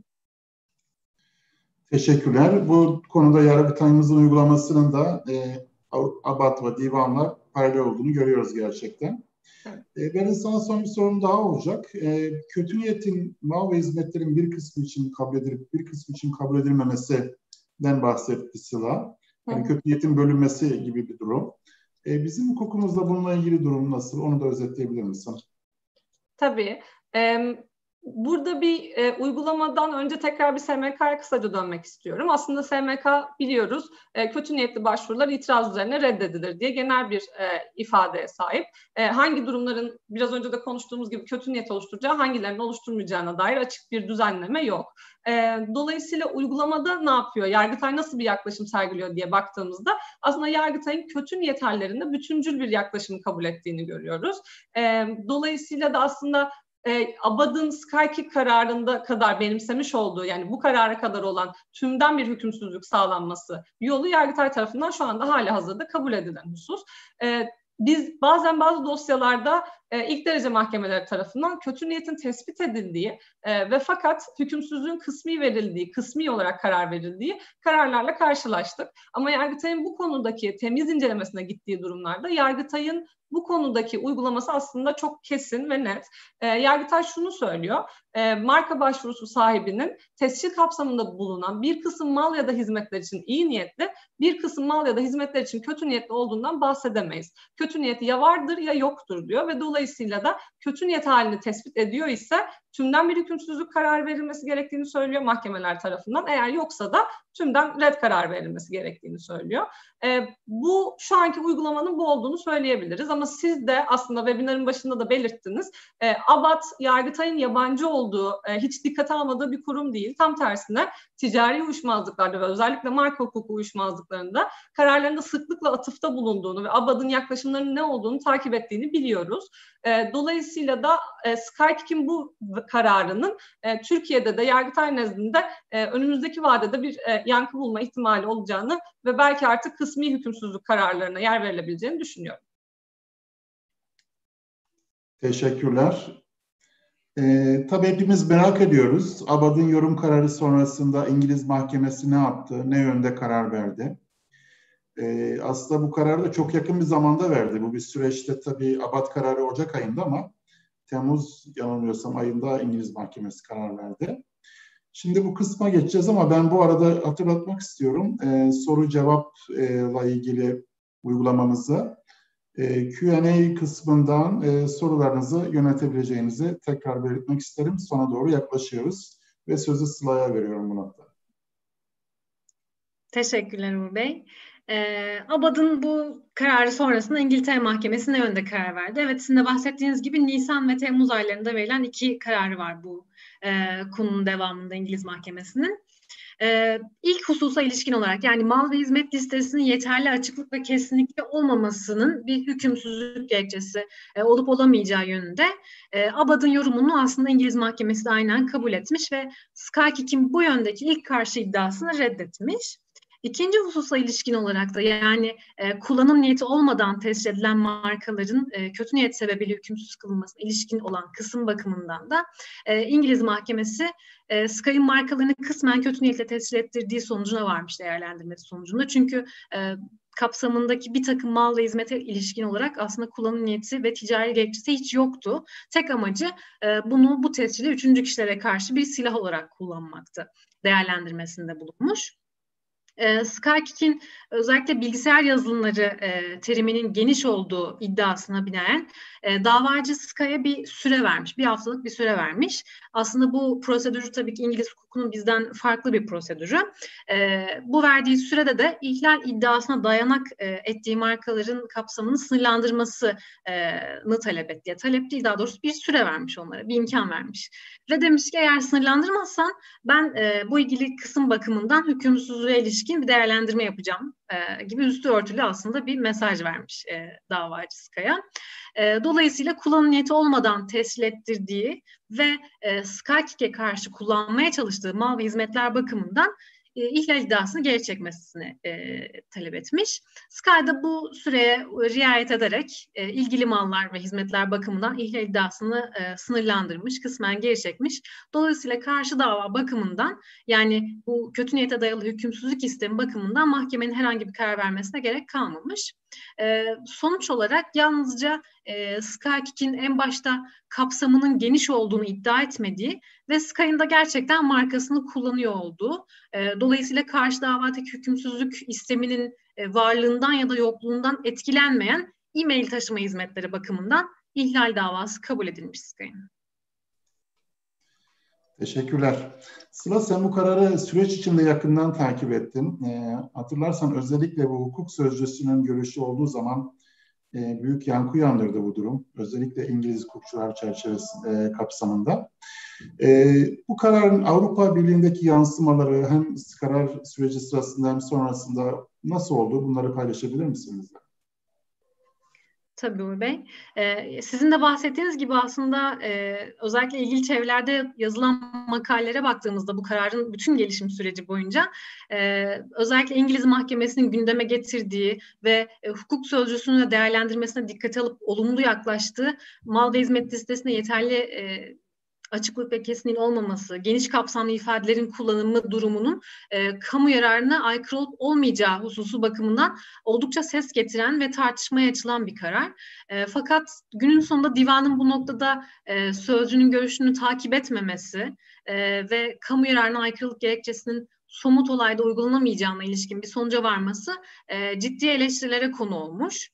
Teşekkürler. Bu konuda Yargıtay'ımızın uygulamasının da abat ve divanlar paralel olduğunu görüyoruz gerçekten. Evet. Benim sana son bir sorum daha olacak. Kötü niyetin mal ve hizmetlerin bir kısmı için kabul edilip bir kısmı için kabul edilmemesinden bahsetti Sıla. Yani kötü niyetin bölünmesi gibi bir durum. Bizim hukukumuzda bununla ilgili durum nasıl? Onu da özetleyebilir misin? Tabii. Burada bir uygulamadan önce tekrar bir SMK'ya kısaca dönmek istiyorum. Aslında SMK biliyoruz kötü niyetli başvurular itiraz üzerine reddedilir diye genel bir ifadeye sahip. Hangi durumların biraz önce de konuştuğumuz gibi kötü niyet oluşturacağı, hangilerinin oluşturmayacağına dair açık bir düzenleme yok. Dolayısıyla uygulamada ne yapıyor? Yargıtay nasıl bir yaklaşım sergiliyor diye baktığımızda aslında Yargıtay'ın kötü niyet hallerinde bütüncül bir yaklaşımı kabul ettiğini görüyoruz. Dolayısıyla da aslında Abad'ın Skykick kararında kadar benimsemiş olduğu, yani bu karara kadar olan tümden bir hükümsüzlük sağlanması yolu Yargıtay tarafından şu anda halihazırda kabul edilen husus. Biz bazen bazı dosyalarda ilk derece mahkemeleri tarafından kötü niyetin tespit edildiği ve fakat hükümsüzlüğün kısmi olarak karar verildiği kararlarla karşılaştık. Ama Yargıtay'ın bu konudaki temiz incelemesine gittiği durumlarda Yargıtay'ın bu konudaki uygulaması aslında çok kesin ve net. Yargıtay şunu söylüyor, marka başvurusu sahibinin tescil kapsamında bulunan bir kısım mal ya da hizmetler için iyi niyetli, bir kısım mal ya da hizmetler için kötü niyetli olduğundan bahsedemeyiz. Kötü niyeti ya vardır ya yoktur diyor ve dolayısıyla da kötü niyet halini tespit ediyor ise tümden bir hükümsüzlük kararı verilmesi gerektiğini söylüyor mahkemeler tarafından. Eğer yoksa da tümden red karar verilmesi gerektiğini söylüyor. Bu şu anki uygulamanın bu olduğunu söyleyebiliriz ama siz de aslında webinarın başında da belirttiniz. ABAD, Yargıtay'ın yabancı olduğu, hiç dikkate almadığı bir kurum değil. Tam tersine ticari uyuşmazlıklarda ve özellikle marka hukuku uyuşmazlıklarında kararlarında sıklıkla atıfta bulunduğunu ve ABAD'ın yaklaşımlarının ne olduğunu takip ettiğini biliyoruz. Dolayısıyla da Skykick'in bu kararının Türkiye'de de Yargıtay nezdinde önümüzdeki vadede bir yankı bulma ihtimali olacağını ve belki artık kısmi hükümsüzlük kararlarına yer verilebileceğini düşünüyorum. Teşekkürler. Tabii hepimiz merak ediyoruz. ABAD'ın yorum kararı sonrasında İngiliz mahkemesi ne yaptı, ne yönde karar verdi? Aslında bu kararı da çok yakın bir zamanda verdi. Bu bir süreçte tabii ABAD kararı Ocak ayında ama Temmuz yanılmıyorsam ayında İngiliz mahkemesi karar verdi. Şimdi bu kısma geçeceğiz ama ben bu arada hatırlatmak istiyorum. Soru cevapla ilgili uygulamamızı Q&A kısmından sorularınızı yönetebileceğinizi tekrar belirtmek isterim. Sona doğru yaklaşıyoruz ve sözü Sıla'ya veriyorum bu noktada. Teşekkürler Uğur Bey. ABAD'ın bu kararı sonrasında İngiltere Mahkemesi ne yönde karar verdi? Evet, sizin de bahsettiğiniz gibi Nisan ve Temmuz aylarında verilen 2 kararı var bu konunun devamında İngiliz Mahkemesi'nin. İlk hususa ilişkin olarak, yani mal ve hizmet listesinin yeterli açıklık ve kesinlikle olmamasının bir hükümsüzlük gerekçesi olup olamayacağı yönünde ABAD'ın yorumunu aslında İngiliz Mahkemesi de aynen kabul etmiş ve Skykick'in bu yöndeki ilk karşı iddiasını reddetmiş. İkinci hususa ilişkin olarak da, yani kullanım niyeti olmadan tescil edilen markaların kötü niyet sebebiyle hükümsüz kılınmasına ilişkin olan kısım bakımından da İngiliz Mahkemesi Sky'ın markalarını kısmen kötü niyetle tescil ettirdiği sonucuna varmış, değerlendirmesi sonucunda. Çünkü kapsamındaki bir takım mal ve hizmete ilişkin olarak aslında kullanım niyeti ve ticari gerekçesi hiç yoktu. Tek amacı bunu bu tescili 3. kişilere karşı bir silah olarak kullanmaktı değerlendirmesinde bulunmuş. Skykick'in özellikle bilgisayar yazılımları teriminin geniş olduğu iddiasına binaen davacı Sky'a bir süre vermiş. Bir haftalık bir süre vermiş. Aslında bu prosedürü tabii ki İngiliz hukukunun bizden farklı bir prosedürü. Bu verdiği sürede de ihlal iddiasına dayanak ettiği markaların kapsamını sınırlandırmasını talep etti. Talep değil, daha doğrusu bir süre vermiş onlara, bir imkan vermiş. Ve demiş ki eğer sınırlandırmazsan ben bu ilgili kısım bakımından hükümsüzlüğe ilişkin bir değerlendirme yapacağım gibi üstü örtülü aslında bir mesaj vermiş davacı Sky'a. Dolayısıyla kullanım niyeti olmadan tescil ettirdiği ve Skykick'e karşı kullanmaya çalıştığı mal ve hizmetler bakımından ihlal iddiasını geri çekmesini talep etmiş. Sky da bu süreye riayet ederek ilgili mallar ve hizmetler bakımından ihlal iddiasını sınırlandırmış, kısmen geri çekmiş. Dolayısıyla karşı dava bakımından, yani bu kötü niyete dayalı hükümsüzlük istemi bakımından mahkemenin herhangi bir karar vermesine gerek kalmamış. Sonuç olarak yalnızca Skykick'in en başta kapsamının geniş olduğunu iddia etmediği ve Sky'ın da gerçekten markasını kullanıyor olduğu, dolayısıyla karşı davadaki hükümsüzlük isteminin varlığından ya da yokluğundan etkilenmeyen e-mail taşıma hizmetleri bakımından ihlal davası kabul edilmiş Sky'ın. Teşekkürler. Sıla, sen bu kararı süreç içinde yakından takip ettin. Hatırlarsan özellikle bu hukuk sözcüsünün görüşü olduğu zaman büyük yankı uyandırdı bu durum. Özellikle İngiliz hukukçular çerçevesi kapsamında. Bu kararın Avrupa Birliği'ndeki yansımaları hem karar süreci sırasında hem sonrasında nasıl oldu? Bunları paylaşabilir misiniz? Tabii Uğur Bey. Sizin de bahsettiğiniz gibi aslında özellikle ilgili çevrelerde yazılan makalelere baktığımızda bu kararın bütün gelişim süreci boyunca özellikle İngiliz Mahkemesi'nin gündeme getirdiği ve hukuk sözcüsünün de değerlendirmesine dikkate alıp olumlu yaklaştığı mal ve hizmet listesine yeterli açıklık ve kesinliğin olmaması, geniş kapsamlı ifadelerin kullanımı durumunun kamu yararına aykırı olup olmayacağı hususu bakımından oldukça ses getiren ve tartışmaya açılan bir karar. Fakat günün sonunda divanın bu noktada sözcünün görüşünü takip etmemesi ve kamu yararına aykırılık gerekçesinin somut olayda uygulanamayacağına ilişkin bir sonuca varması ciddi eleştirilere konu olmuş.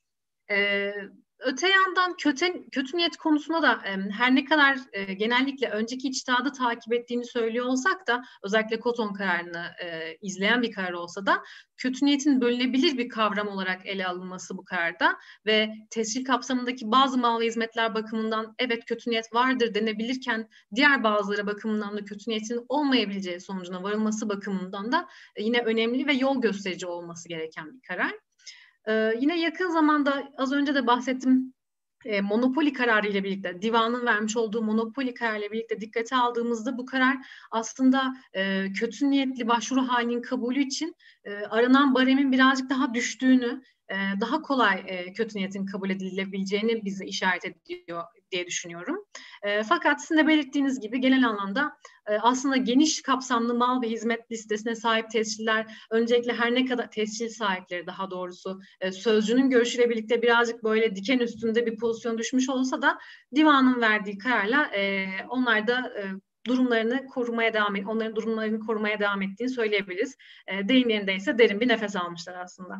Öte yandan kötü niyet konusunda da her ne kadar genellikle önceki içtihadı takip ettiğini söylüyor olsak da, özellikle Koton kararını izleyen bir karar olsa da kötü niyetin bölünebilir bir kavram olarak ele alınması bu kararda ve tescil kapsamındaki bazı mal ve hizmetler bakımından evet kötü niyet vardır denebilirken diğer bazıları bakımından da kötü niyetin olmayabileceği sonucuna varılması bakımından da yine önemli ve yol gösterici olması gereken bir karar. Yine yakın zamanda az önce de bahsettim, monopoli kararı ile birlikte, divanın vermiş olduğu monopoli kararı ile birlikte dikkate aldığımızda bu karar aslında kötü niyetli başvuru halinin kabulü için aranan baremin birazcık daha düştüğünü, daha kolay kötü niyetin kabul edilebileceğini bize işaret ediyor diye düşünüyorum. Fakat sizin de belirttiğiniz gibi genel anlamda aslında geniş kapsamlı mal ve hizmet listesine sahip tesciller, öncelikle her ne kadar tescil sahipleri daha doğrusu sözcünün görüşüyle birlikte birazcık böyle diken üstünde bir pozisyon düşmüş olsa da divanın verdiği kararla onlar da durumlarını korumaya onların durumlarını korumaya devam ettiğini söyleyebiliriz. Deyim yerindeyse derin bir nefes almışlar aslında.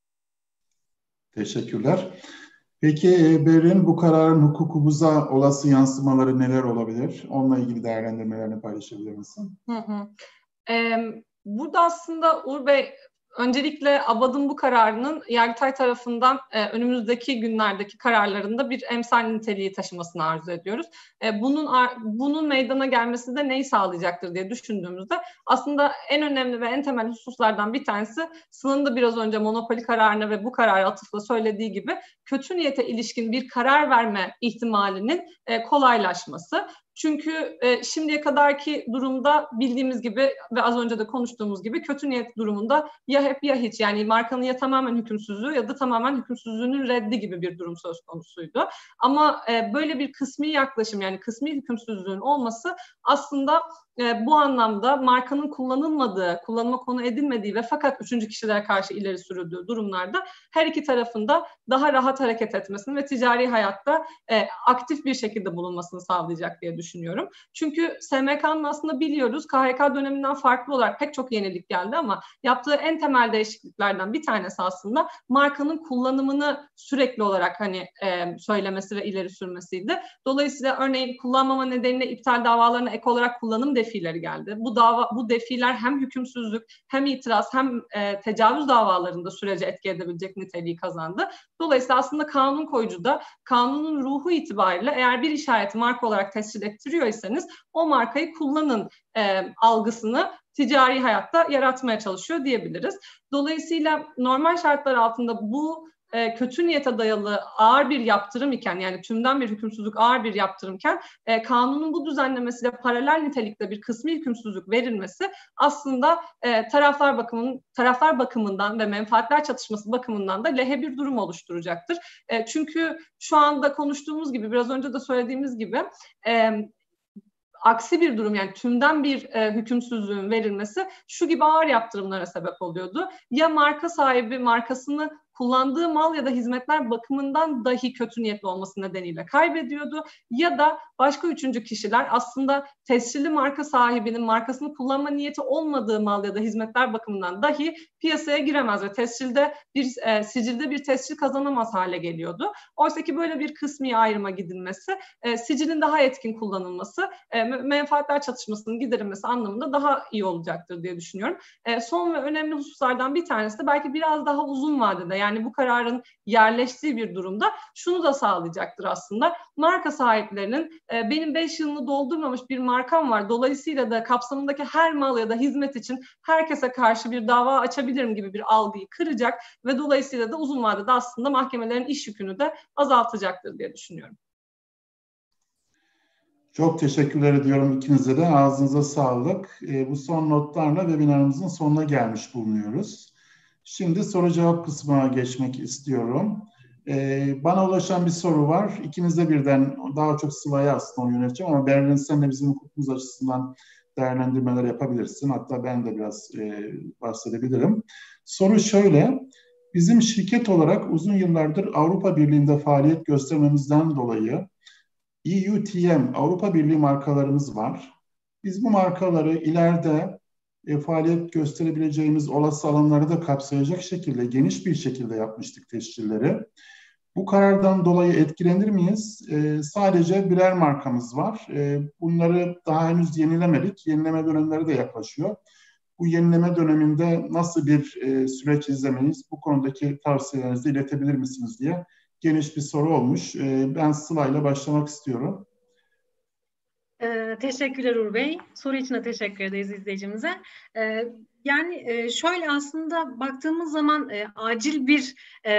Teşekkürler. Peki Berrin, bu kararın hukukumuza olası yansımaları neler olabilir? Onunla ilgili değerlendirmelerini paylaşabilir misin? Burada aslında Uğur Bey, öncelikle ABAD'ın bu kararının Yargıtay tarafından önümüzdeki günlerdeki kararlarında bir emsal niteliği taşımasını arzu ediyoruz. Bunun meydana gelmesi de neyi sağlayacaktır diye düşündüğümüzde aslında en önemli ve en temel hususlardan bir tanesi, Sıla'nın da biraz önce monopoli kararına ve bu karara atıfla söylediği gibi kötü niyete ilişkin bir karar verme ihtimalinin kolaylaşması. Çünkü şimdiye kadarki durumda bildiğimiz gibi ve az önce de konuştuğumuz gibi kötü niyet durumunda ya hep ya hiç, yani markanın ya tamamen hükümsüzlüğü ya da tamamen hükümsüzlüğünün reddi gibi bir durum söz konusuydu. Ama böyle bir kısmi yaklaşım, yani kısmi hükümsüzlüğün olması aslında bu anlamda markanın kullanılmadığı, kullanıma konu edilmediği ve fakat üçüncü kişilere karşı ileri sürüldüğü durumlarda her iki tarafında daha rahat hareket etmesini ve ticari hayatta aktif bir şekilde bulunmasını sağlayacak diye düşünüyorum. Çünkü SMK'nın aslında biliyoruz KHK döneminden farklı olarak pek çok yenilik geldi ama yaptığı en temel değişikliklerden bir tanesi aslında markanın kullanımını sürekli olarak söylemesi ve ileri sürmesiydi. Dolayısıyla örneğin kullanmama nedeniyle iptal davalarına ek olarak kullanım defileri geldi. Bu defiler hem hükümsüzlük hem itiraz hem tecavüz davalarında sürece etki edebilecek niteliği kazandı. Dolayısıyla aslında kanun koyucuda kanunun ruhu itibariyle eğer bir işareti marka olarak tescil ettiriyorsanız o markayı kullanın algısını ticari hayatta yaratmaya çalışıyor diyebiliriz. Dolayısıyla normal şartlar altında bu kötü niyete dayalı ağır bir yaptırım iken, yani tümden bir hükümsüzlük ağır bir yaptırımken kanunun bu düzenlemesiyle paralel nitelikte bir kısmi hükümsüzlük verilmesi aslında taraflar bakımından ve menfaatler çatışması bakımından da lehe bir durum oluşturacaktır. Çünkü şu anda konuştuğumuz gibi, biraz önce de söylediğimiz gibi aksi bir durum, yani tümden bir hükümsüzlüğün verilmesi şu gibi ağır yaptırımlara sebep oluyordu. Ya marka sahibi markasını kullandığı mal ya da hizmetler bakımından dahi kötü niyetli olması nedeniyle kaybediyordu. Ya da başka üçüncü kişiler aslında tescilli marka sahibinin markasını kullanma niyeti olmadığı mal ya da hizmetler bakımından dahi piyasaya giremez ve sicilde bir tescil kazanamaz hale geliyordu. Oysa ki böyle bir kısmi ayrıma gidilmesi, sicilin daha etkin kullanılması, menfaatler çatışmasının giderilmesi anlamında daha iyi olacaktır diye düşünüyorum. Son ve önemli hususlardan bir tanesi de belki biraz daha uzun vadede, yani bu kararın yerleştiği bir durumda şunu da sağlayacaktır aslında. Marka sahiplerinin benim 5 yılını doldurmamış bir markam var, dolayısıyla da kapsamındaki her mal ya da hizmet için herkese karşı bir dava açabilirim gibi bir algıyı kıracak ve dolayısıyla da uzun vadede aslında mahkemelerin iş yükünü de azaltacaktır diye düşünüyorum. Çok teşekkürler ediyorum ikinize de. Ağzınıza sağlık. Bu son notlarla webinarımızın sonuna gelmiş bulunuyoruz. Şimdi soru cevap kısmına geçmek istiyorum. Bana ulaşan bir soru var. İkiniz de birden, daha çok Sıla'ya aslında onu yöneteceğim ama Berlin sen de bizim hukukumuz açısından değerlendirmeler yapabilirsin. Hatta ben de biraz bahsedebilirim. Soru şöyle: bizim şirket olarak uzun yıllardır Avrupa Birliği'nde faaliyet göstermemizden dolayı EUTM, Avrupa Birliği markalarımız var. Biz bu markaları ileride faaliyet gösterebileceğimiz olası alanları da kapsayacak şekilde, geniş bir şekilde yapmıştık tescilleri. Bu karardan dolayı etkilenir miyiz? Sadece birer markamız var. Bunları daha henüz yenilemedik. Yenileme dönemleri de yaklaşıyor. Bu yenileme döneminde nasıl bir süreç izlemeyiz? Bu konudaki tavsiyelerinizi iletebilir misiniz diye geniş bir soru olmuş. Ben Sıla'yla başlamak istiyorum. Teşekkürler Uğur Bey. Soru için de teşekkür ederiz izleyicimize. Yani şöyle, aslında baktığımız zaman acil bir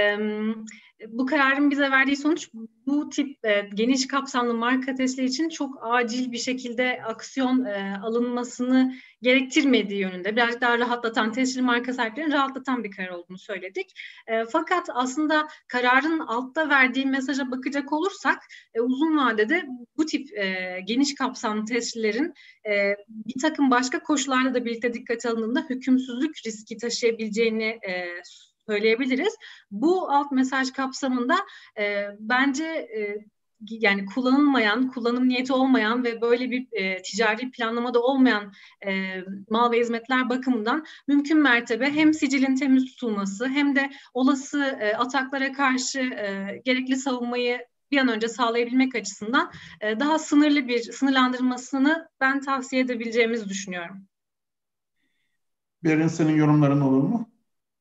bu kararın bize verdiği sonuç bu tip geniş kapsamlı marka testleri için çok acil bir şekilde aksiyon alınmasını gerektirmediği yönünde, birazcık daha rahatlatan, tescilli marka sahiplerini rahatlatan bir karar olduğunu söyledik. Fakat aslında kararın altta verdiği mesaja bakacak olursak uzun vadede bu tip geniş kapsamlı tescillerin bir takım başka koşullarla da birlikte dikkate alındığında hükümsüzlük riski taşıyabileceğini söyleyebiliriz. Bu alt mesaj kapsamında bence yani kullanılmayan, kullanım niyeti olmayan ve böyle bir ticari planlamada olmayan mal ve hizmetler bakımından mümkün mertebe hem sicilin temiz tutulması hem de olası ataklara karşı gerekli savunmayı bir an önce sağlayabilmek açısından daha sınırlandırılmasını ben tavsiye edebileceğimizi düşünüyorum. Berin, senin yorumların olur mu?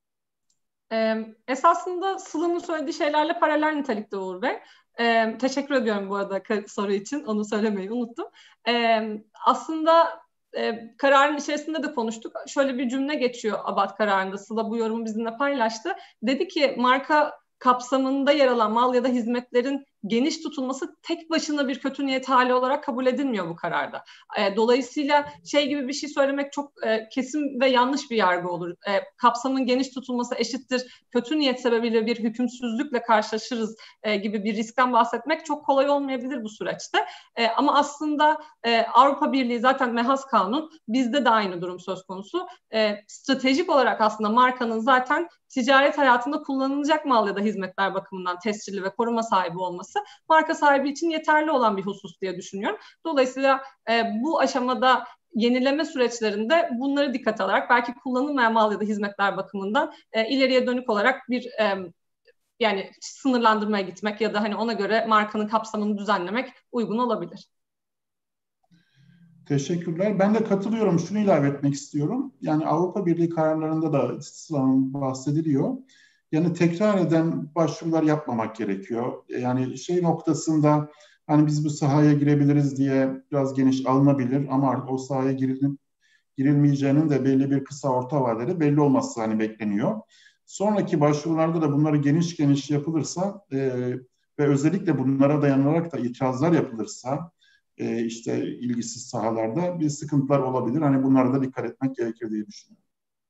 Esasında Sıla'nın söylediği şeylerle paralel nitelikte Uğur Bey. Teşekkür ediyorum bu arada soru için. Onu söylemeyi unuttum. Aslında kararın içerisinde de konuştuk. Şöyle bir cümle geçiyor Abad kararında. Sıla bu yorumu bizimle paylaştı. Dedi ki marka kapsamında yer alan mal ya da hizmetlerin geniş tutulması tek başına bir kötü niyet hali olarak kabul edilmiyor bu kararda. Dolayısıyla şey gibi bir şey söylemek çok kesin ve yanlış bir yargı olur. Kapsamın geniş tutulması eşittir kötü niyet sebebiyle bir hükümsüzlükle karşılaşırız gibi bir riskten bahsetmek çok kolay olmayabilir bu süreçte. Ama aslında Avrupa Birliği zaten mehas kanun, bizde de aynı durum söz konusu. Stratejik olarak aslında markanın zaten ticaret hayatında kullanılacak mal ya da hizmetler bakımından tescilli ve koruma sahibi olması marka sahibi için yeterli olan bir husus diye düşünüyorum. Dolayısıyla bu aşamada yenileme süreçlerinde bunları dikkate alarak belki kullanılmayan mal ya da hizmetler bakımından ileriye dönük olarak bir yani sınırlandırmaya gitmek ya da hani ona göre markanın kapsamını düzenlemek uygun olabilir. Teşekkürler. Ben de katılıyorum. Şunu ilave etmek istiyorum. Yani Avrupa Birliği kararlarında da istisnadan bahsediliyor. Yani tekrar eden başvurular yapmamak gerekiyor. Yani şey noktasında hani biz bu sahaya girebiliriz diye biraz geniş alınabilir ama o sahaya girilmeyeceğinin de belli bir kısa orta vadede belli olması hani bekleniyor. Sonraki başvurularda da bunları geniş yapılırsa ve özellikle bunlara dayanarak da itirazlar yapılırsa işte ilgisiz sahalarda bir sıkıntılar olabilir. Hani bunlara da dikkat etmek gerekir diye düşünüyorum.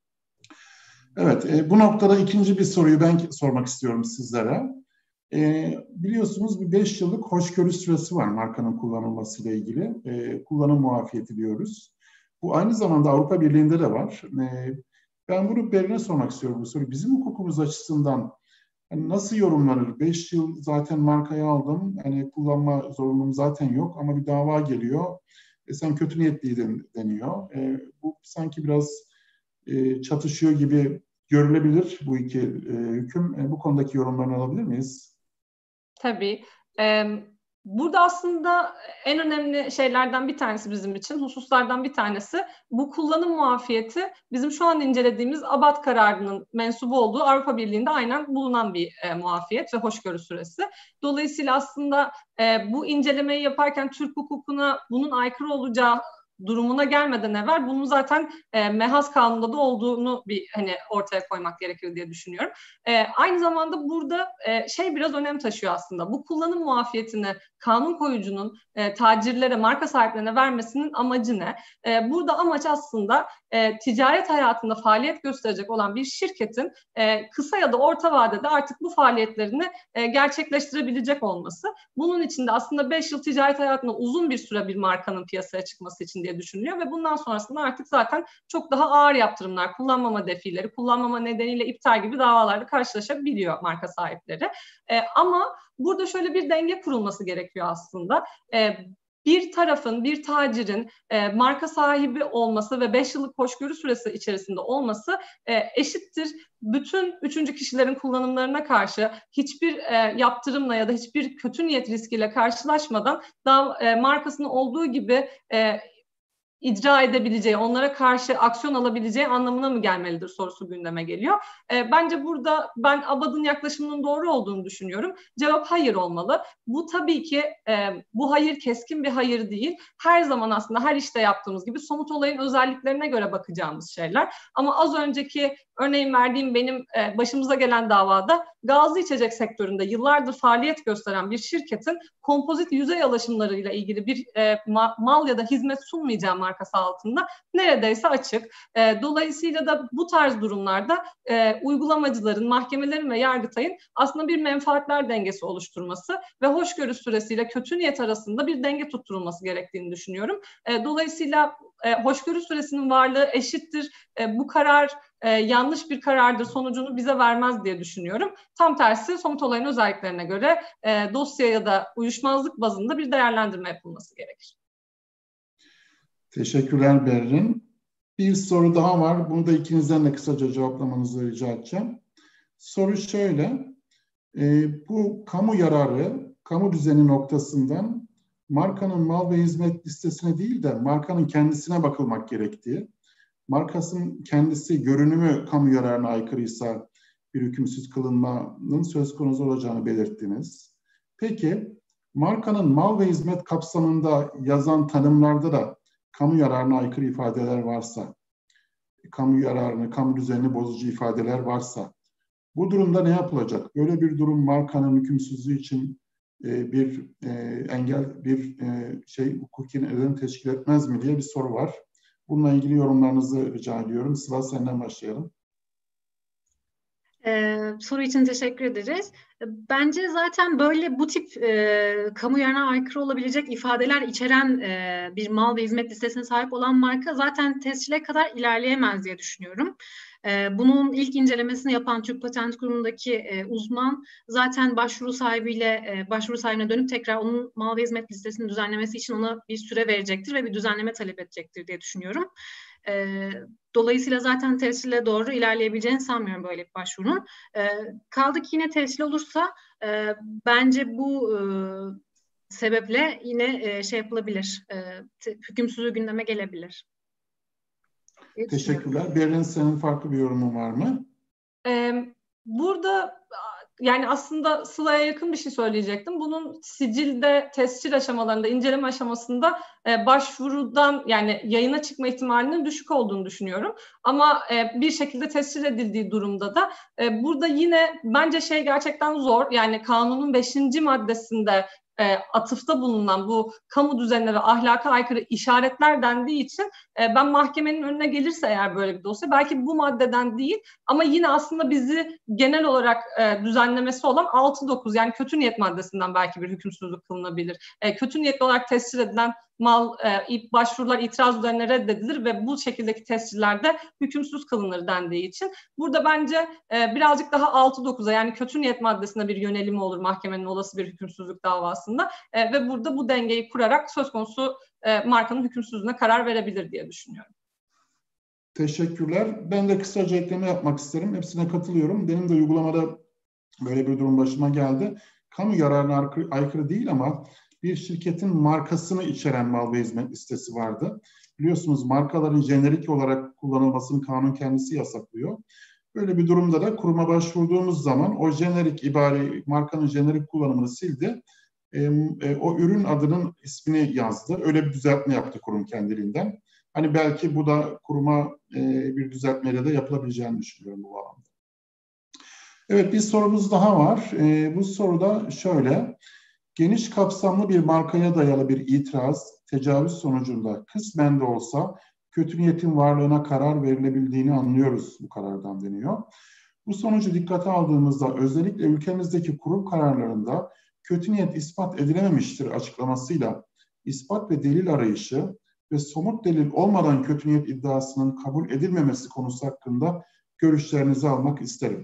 Evet, bu noktada ikinci bir soruyu ben sormak istiyorum sizlere. Biliyorsunuz bir 5 yıllık hoşgörü süresi var markanın kullanılmasıyla ilgili. Kullanım muafiyeti diyoruz. Bu aynı zamanda Avrupa Birliği'nde de var. Ben bunu Berin'e sormak istiyorum bu soruyu. Bizim hukukumuz açısından yani nasıl yorumlanır? 5 yıl zaten markayı aldım. Hani kullanma zorunluluğum zaten yok ama bir dava geliyor. Sen kötü niyetliydin deniyor. Bu sanki biraz çatışıyor gibi görülebilir bu iki hüküm. Bu konudaki yorumlarını alabilir miyiz? Tabii. Burada aslında en önemli şeylerden bir tanesi bizim için, hususlardan bir tanesi bu kullanım muafiyeti bizim şu an incelediğimiz Abad kararının mensubu olduğu Avrupa Birliği'nde aynen bulunan bir muafiyet ve hoşgörü süresi. Dolayısıyla aslında bu incelemeyi yaparken Türk hukukuna bunun aykırı olacağı durumuna gelmeden evvel bunun zaten mehas kanununda da olduğunu bir hani ortaya koymak gerekir diye düşünüyorum. Aynı zamanda burada şey biraz önem taşıyor aslında. Bu kullanım muafiyetini kanun koyucunun tacirlere, marka sahiplerine vermesinin amacı ne? Burada amaç aslında ticaret hayatında faaliyet gösterecek olan bir şirketin kısa ya da orta vadede artık bu faaliyetlerini gerçekleştirebilecek olması. Bunun için de aslında 5 yıl ticaret hayatında uzun bir süre bir markanın piyasaya çıkması için diye düşünülüyor ve bundan sonrasında artık zaten çok daha ağır yaptırımlar, kullanmama defileri, kullanmama nedeniyle iptal gibi davalarla karşılaşabiliyor marka sahipleri. Ama burada şöyle bir denge kurulması gerekiyor aslında. Bir tarafın, bir tacirin marka sahibi olması ve 5 yıllık hoşgörü süresi içerisinde olması eşittir. Bütün üçüncü kişilerin kullanımlarına karşı hiçbir yaptırımla ya da hiçbir kötü niyet riskiyle karşılaşmadan markasını olduğu gibi icra edebileceği, onlara karşı aksiyon alabileceği anlamına mı gelmelidir sorusu gündeme geliyor. Bence burada ben Abad'ın yaklaşımının doğru olduğunu düşünüyorum. Cevap hayır olmalı. Bu tabii ki bu hayır keskin bir hayır değil. Her zaman aslında her işte yaptığımız gibi somut olayın özelliklerine göre bakacağımız şeyler. Ama az önceki örneğin verdiğim benim başımıza gelen davada gazlı içecek sektöründe yıllardır faaliyet gösteren bir şirketin kompozit yüzey alaşımlarıyla ilgili bir mal ya da hizmet sunmayacağı markası altında neredeyse açık. Dolayısıyla da bu tarz durumlarda uygulamacıların, mahkemelerin ve Yargıtay'ın aslında bir menfaatler dengesi oluşturması ve hoşgörü süresiyle kötü niyet arasında bir denge tutturulması gerektiğini düşünüyorum. Dolayısıyla hoşgörü süresinin varlığı eşittir. Bu karar yanlış bir karardır sonucunu bize vermez diye düşünüyorum. Tam tersi somut olayın özelliklerine göre dosya ya da uyuşmazlık bazında bir değerlendirme yapılması gerekir. Teşekkürler Berrin. Bir soru daha var. Bunu da ikinizden de kısaca cevaplamanızı rica edeceğim. Soru şöyle. Bu kamu yararı, kamu düzeni noktasından markanın mal ve hizmet listesine değil de markanın kendisine bakılmak gerektiği, markasının kendisi görünümü kamu yararına aykırıysa bir hükümsüz kılınmanın söz konusu olacağını belirttiniz. Peki markanın mal ve hizmet kapsamında yazan tanımlarda da kamu yararına aykırı ifadeler varsa, kamu yararını, kamu düzenini bozucu ifadeler varsa bu durumda ne yapılacak? Böyle bir durum markanın hükümsüzlüğü için bir engel, bir hukuki nedeni teşkil etmez mi diye bir soru var. Bununla ilgili yorumlarınızı rica ediyorum. Sıla, senden başlayalım. Soru için teşekkür ederiz. Bence zaten böyle bu tip kamu yararına aykırı olabilecek ifadeler içeren bir mal ve hizmet listesine sahip olan marka zaten tescile kadar ilerleyemez diye düşünüyorum. Bunun ilk incelemesini yapan Türk Patent Kurumu'ndaki uzman zaten başvuru sahibine dönüp tekrar onun mal ve hizmet listesini düzenlemesi için ona bir süre verecektir ve bir düzenleme talep edecektir diye düşünüyorum. Dolayısıyla zaten tescile doğru ilerleyebileceğini sanmıyorum böyle bir başvurunun. Kaldı ki yine tescil olursa bence bu sebeple yine yapılabilir. Hükümsüzlüğü gündeme gelebilir. Teşekkürler. Berrin, senin farklı bir yorumun var mı? Burada yani aslında Sıla'ya yakın bir şey söyleyecektim. Bunun sicilde, tescil aşamalarında, inceleme aşamasında başvurudan yani yayına çıkma ihtimalinin düşük olduğunu düşünüyorum. Ama bir şekilde tescil edildiği durumda da burada yine bence gerçekten zor. Yani kanunun 5. maddesinde atıfta bulunan bu kamu düzenine ve ahlaka aykırı işaretler dendiği için ben mahkemenin önüne gelirse eğer böyle bir dosya belki bu maddeden değil ama yine aslında bizi genel olarak düzenlemesi olan 6.9 yani kötü niyet maddesinden belki bir hükümsüzlük kılınabilir. Kötü niyetli olarak tescil edilen mal başvurular itiraz üzerine reddedilir ve bu şekildeki tescillerde hükümsüz kılınır dendiği için burada bence birazcık daha 6.9'a yani kötü niyet maddesine bir yönelimi olur mahkemenin olası bir hükümsüzlük davasında ve burada bu dengeyi kurarak söz konusu markanın hükümsüzlüğüne karar verebilir diye düşünüyorum. Teşekkürler. Ben de kısaca ekleme yapmak isterim. Hepsine katılıyorum. Benim de uygulamada böyle bir durum başıma geldi. Kamu yararına aykırı değil ama bir şirketin markasını içeren mal ve hizmet listesi vardı. Biliyorsunuz markaların jenerik olarak kullanılmasını kanun kendisi yasaklıyor. Böyle bir durumda da kuruma başvurduğumuz zaman o jenerik ibareyi, markanın jenerik kullanımını sildi. O ürün adının ismini yazdı. Öyle bir düzeltme yaptı kurum kendiliğinden. Hani belki bu da kuruma bir düzeltmeyle de yapılabileceğini düşünüyorum bu alanda. Evet, bir sorumuz daha var. Bu soruda şöyle. Geniş kapsamlı bir markaya dayalı bir itiraz, tecavüz sonucunda kısmen de olsa kötü niyetin varlığına karar verilebildiğini anlıyoruz bu karardan deniyor. Bu sonucu dikkate aldığımızda özellikle ülkemizdeki kurum kararlarında kötü niyet ispat edilememiştir açıklamasıyla ispat ve delil arayışı ve somut delil olmadan kötü niyet iddiasının kabul edilmemesi konusu hakkında görüşlerinizi almak isterim.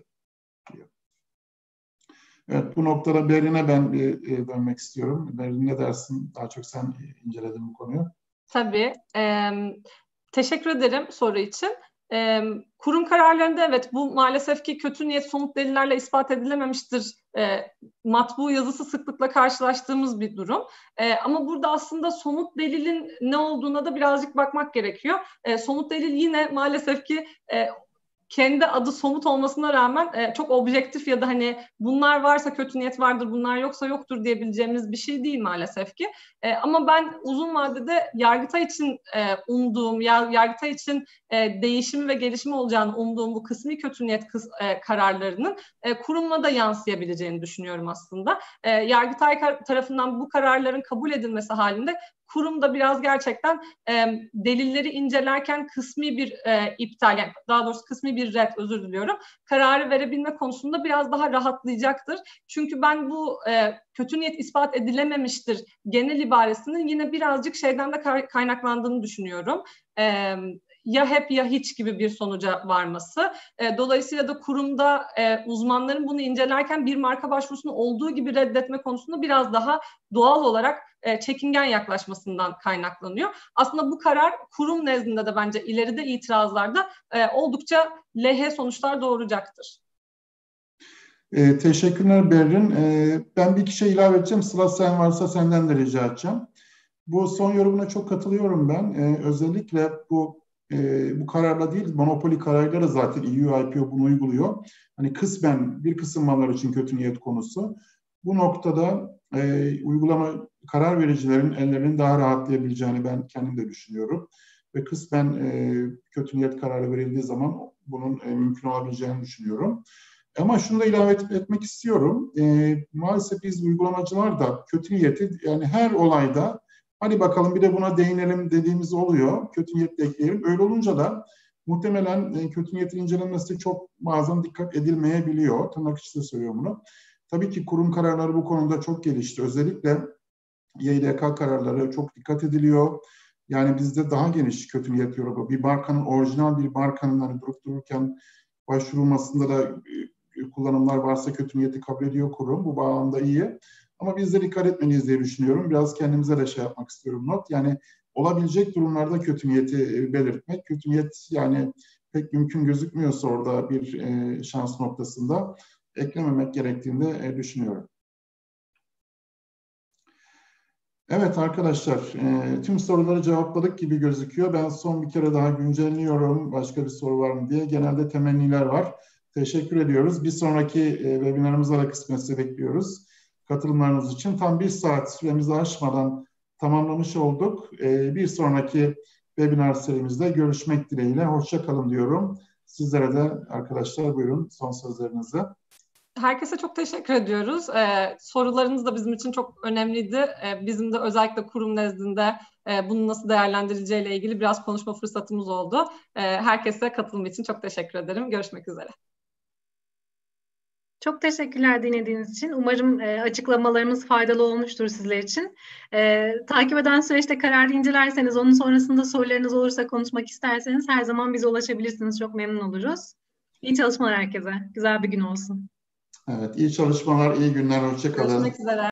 Evet, bu noktada Berrin'e ben dönmek istiyorum. Berrin, ne dersin? Daha çok sen inceledin bu konuyu. Tabii. Teşekkür ederim soru için. Kurum kararlarında evet bu maalesef ki kötü niyet somut delillerle ispat edilememiştir. Matbu yazısı sıklıkla karşılaştığımız bir durum. Ama burada aslında somut delilin ne olduğuna da birazcık bakmak gerekiyor. Somut delil yine maalesef ki kendi adı somut olmasına rağmen çok objektif ya da hani bunlar varsa kötü niyet vardır, bunlar yoksa yoktur diyebileceğimiz bir şey değil maalesef ki. Ama ben uzun vadede Yargıtay için umduğum, Yargıtay için değişimi ve gelişimi olacağını umduğum bu kısmi kötü niyet kararlarının kurumla da yansıyabileceğini düşünüyorum aslında. Yargıtay tarafından bu kararların kabul edilmesi halinde kurum da biraz gerçekten delilleri incelerken kısmi bir iptal, yani daha doğrusu kısmi bir red, özür diliyorum, kararı verebilme konusunda biraz daha rahatlayacaktır. Çünkü ben bu kötü niyet ispat edilememiştir genel ibaresinin yine birazcık şeyden de kaynaklandığını düşünüyorum. Ya hep ya hiç gibi bir sonuca varması. Dolayısıyla da kurumda uzmanların bunu incelerken bir marka başvurusunu olduğu gibi reddetme konusunda biraz daha doğal olarak çekingen yaklaşmasından kaynaklanıyor. Aslında bu karar kurum nezdinde de bence ileride itirazlarda oldukça lehte sonuçlar doğuracaktır. Teşekkürler Berrin. Ben bir iki şey ilave edeceğim. Sıla, sen varsa senden de rica edeceğim. Bu son yorumuna çok katılıyorum ben. Özellikle bu kararla değil, monopoli kararları zaten EU IPO bunu uyguluyor. Hani kısmen bir kısım mallar için kötü niyet konusu. Bu noktada uygulama karar vericilerin ellerinin daha rahatlayabileceğini ben kendim de düşünüyorum. Ve kısmen kötü niyet kararı verildiği zaman bunun mümkün olabileceğini düşünüyorum. Ama şunu da ilave etmek istiyorum. Maalesef biz uygulamacılar da kötü niyeti, yani her olayda hadi bakalım bir de buna değinelim dediğimiz oluyor. Kötü niyet de ekleyelim. Öyle olunca da muhtemelen kötü niyetin incelenmesi çok bazen dikkat edilmeyebiliyor. Tırnak içinde söylüyorum bunu. Tabii ki kurum kararları bu konuda çok gelişti. Özellikle YDK kararları çok dikkat ediliyor. Yani bizde daha geniş kötü niyet yorumu. Bir bankanın, orijinal bir bankanın hani durup dururken başvurulmasında da kullanımlar varsa kötü niyeti kabul ediyor kurum. Bu bağlamda iyi. Ama biz de dikkat etmeliyiz diye düşünüyorum. Biraz kendimize de şey yapmak istiyorum not. Yani olabilecek durumlarda kötü niyeti belirtmek. Kötü niyet yani pek mümkün gözükmüyorsa orada bir şans noktasında eklememek gerektiğini de düşünüyorum. Evet arkadaşlar, tüm soruları cevapladık gibi gözüküyor. Ben son bir kere daha güncelliyorum. Başka bir soru var mı diye. Genelde temenniler var. Teşekkür ediyoruz. Bir sonraki webinarımıza da kısmetse bekliyoruz. Katılımlarınız için. Tam 1 saat süremizi aşmadan tamamlamış olduk. Bir sonraki webinar serimizde görüşmek dileğiyle. Hoşça kalın diyorum. Sizlere de arkadaşlar buyurun son sözlerinizi. Herkese çok teşekkür ediyoruz. Sorularınız da bizim için çok önemliydi. Bizim de özellikle kurum nezdinde bunu nasıl değerlendirileceğiyle ilgili biraz konuşma fırsatımız oldu. Herkese katılım için çok teşekkür ederim. Görüşmek üzere. Çok teşekkürler dinlediğiniz için. Umarım açıklamalarımız faydalı olmuştur sizler için. Takip eden süreçte kararı incelerseniz, onun sonrasında sorularınız olursa, konuşmak isterseniz her zaman bize ulaşabilirsiniz. Çok memnun oluruz. İyi çalışmalar herkese. Güzel bir gün olsun. Evet, iyi çalışmalar, iyi günler. Hoşça kalın. Görüşmek üzere.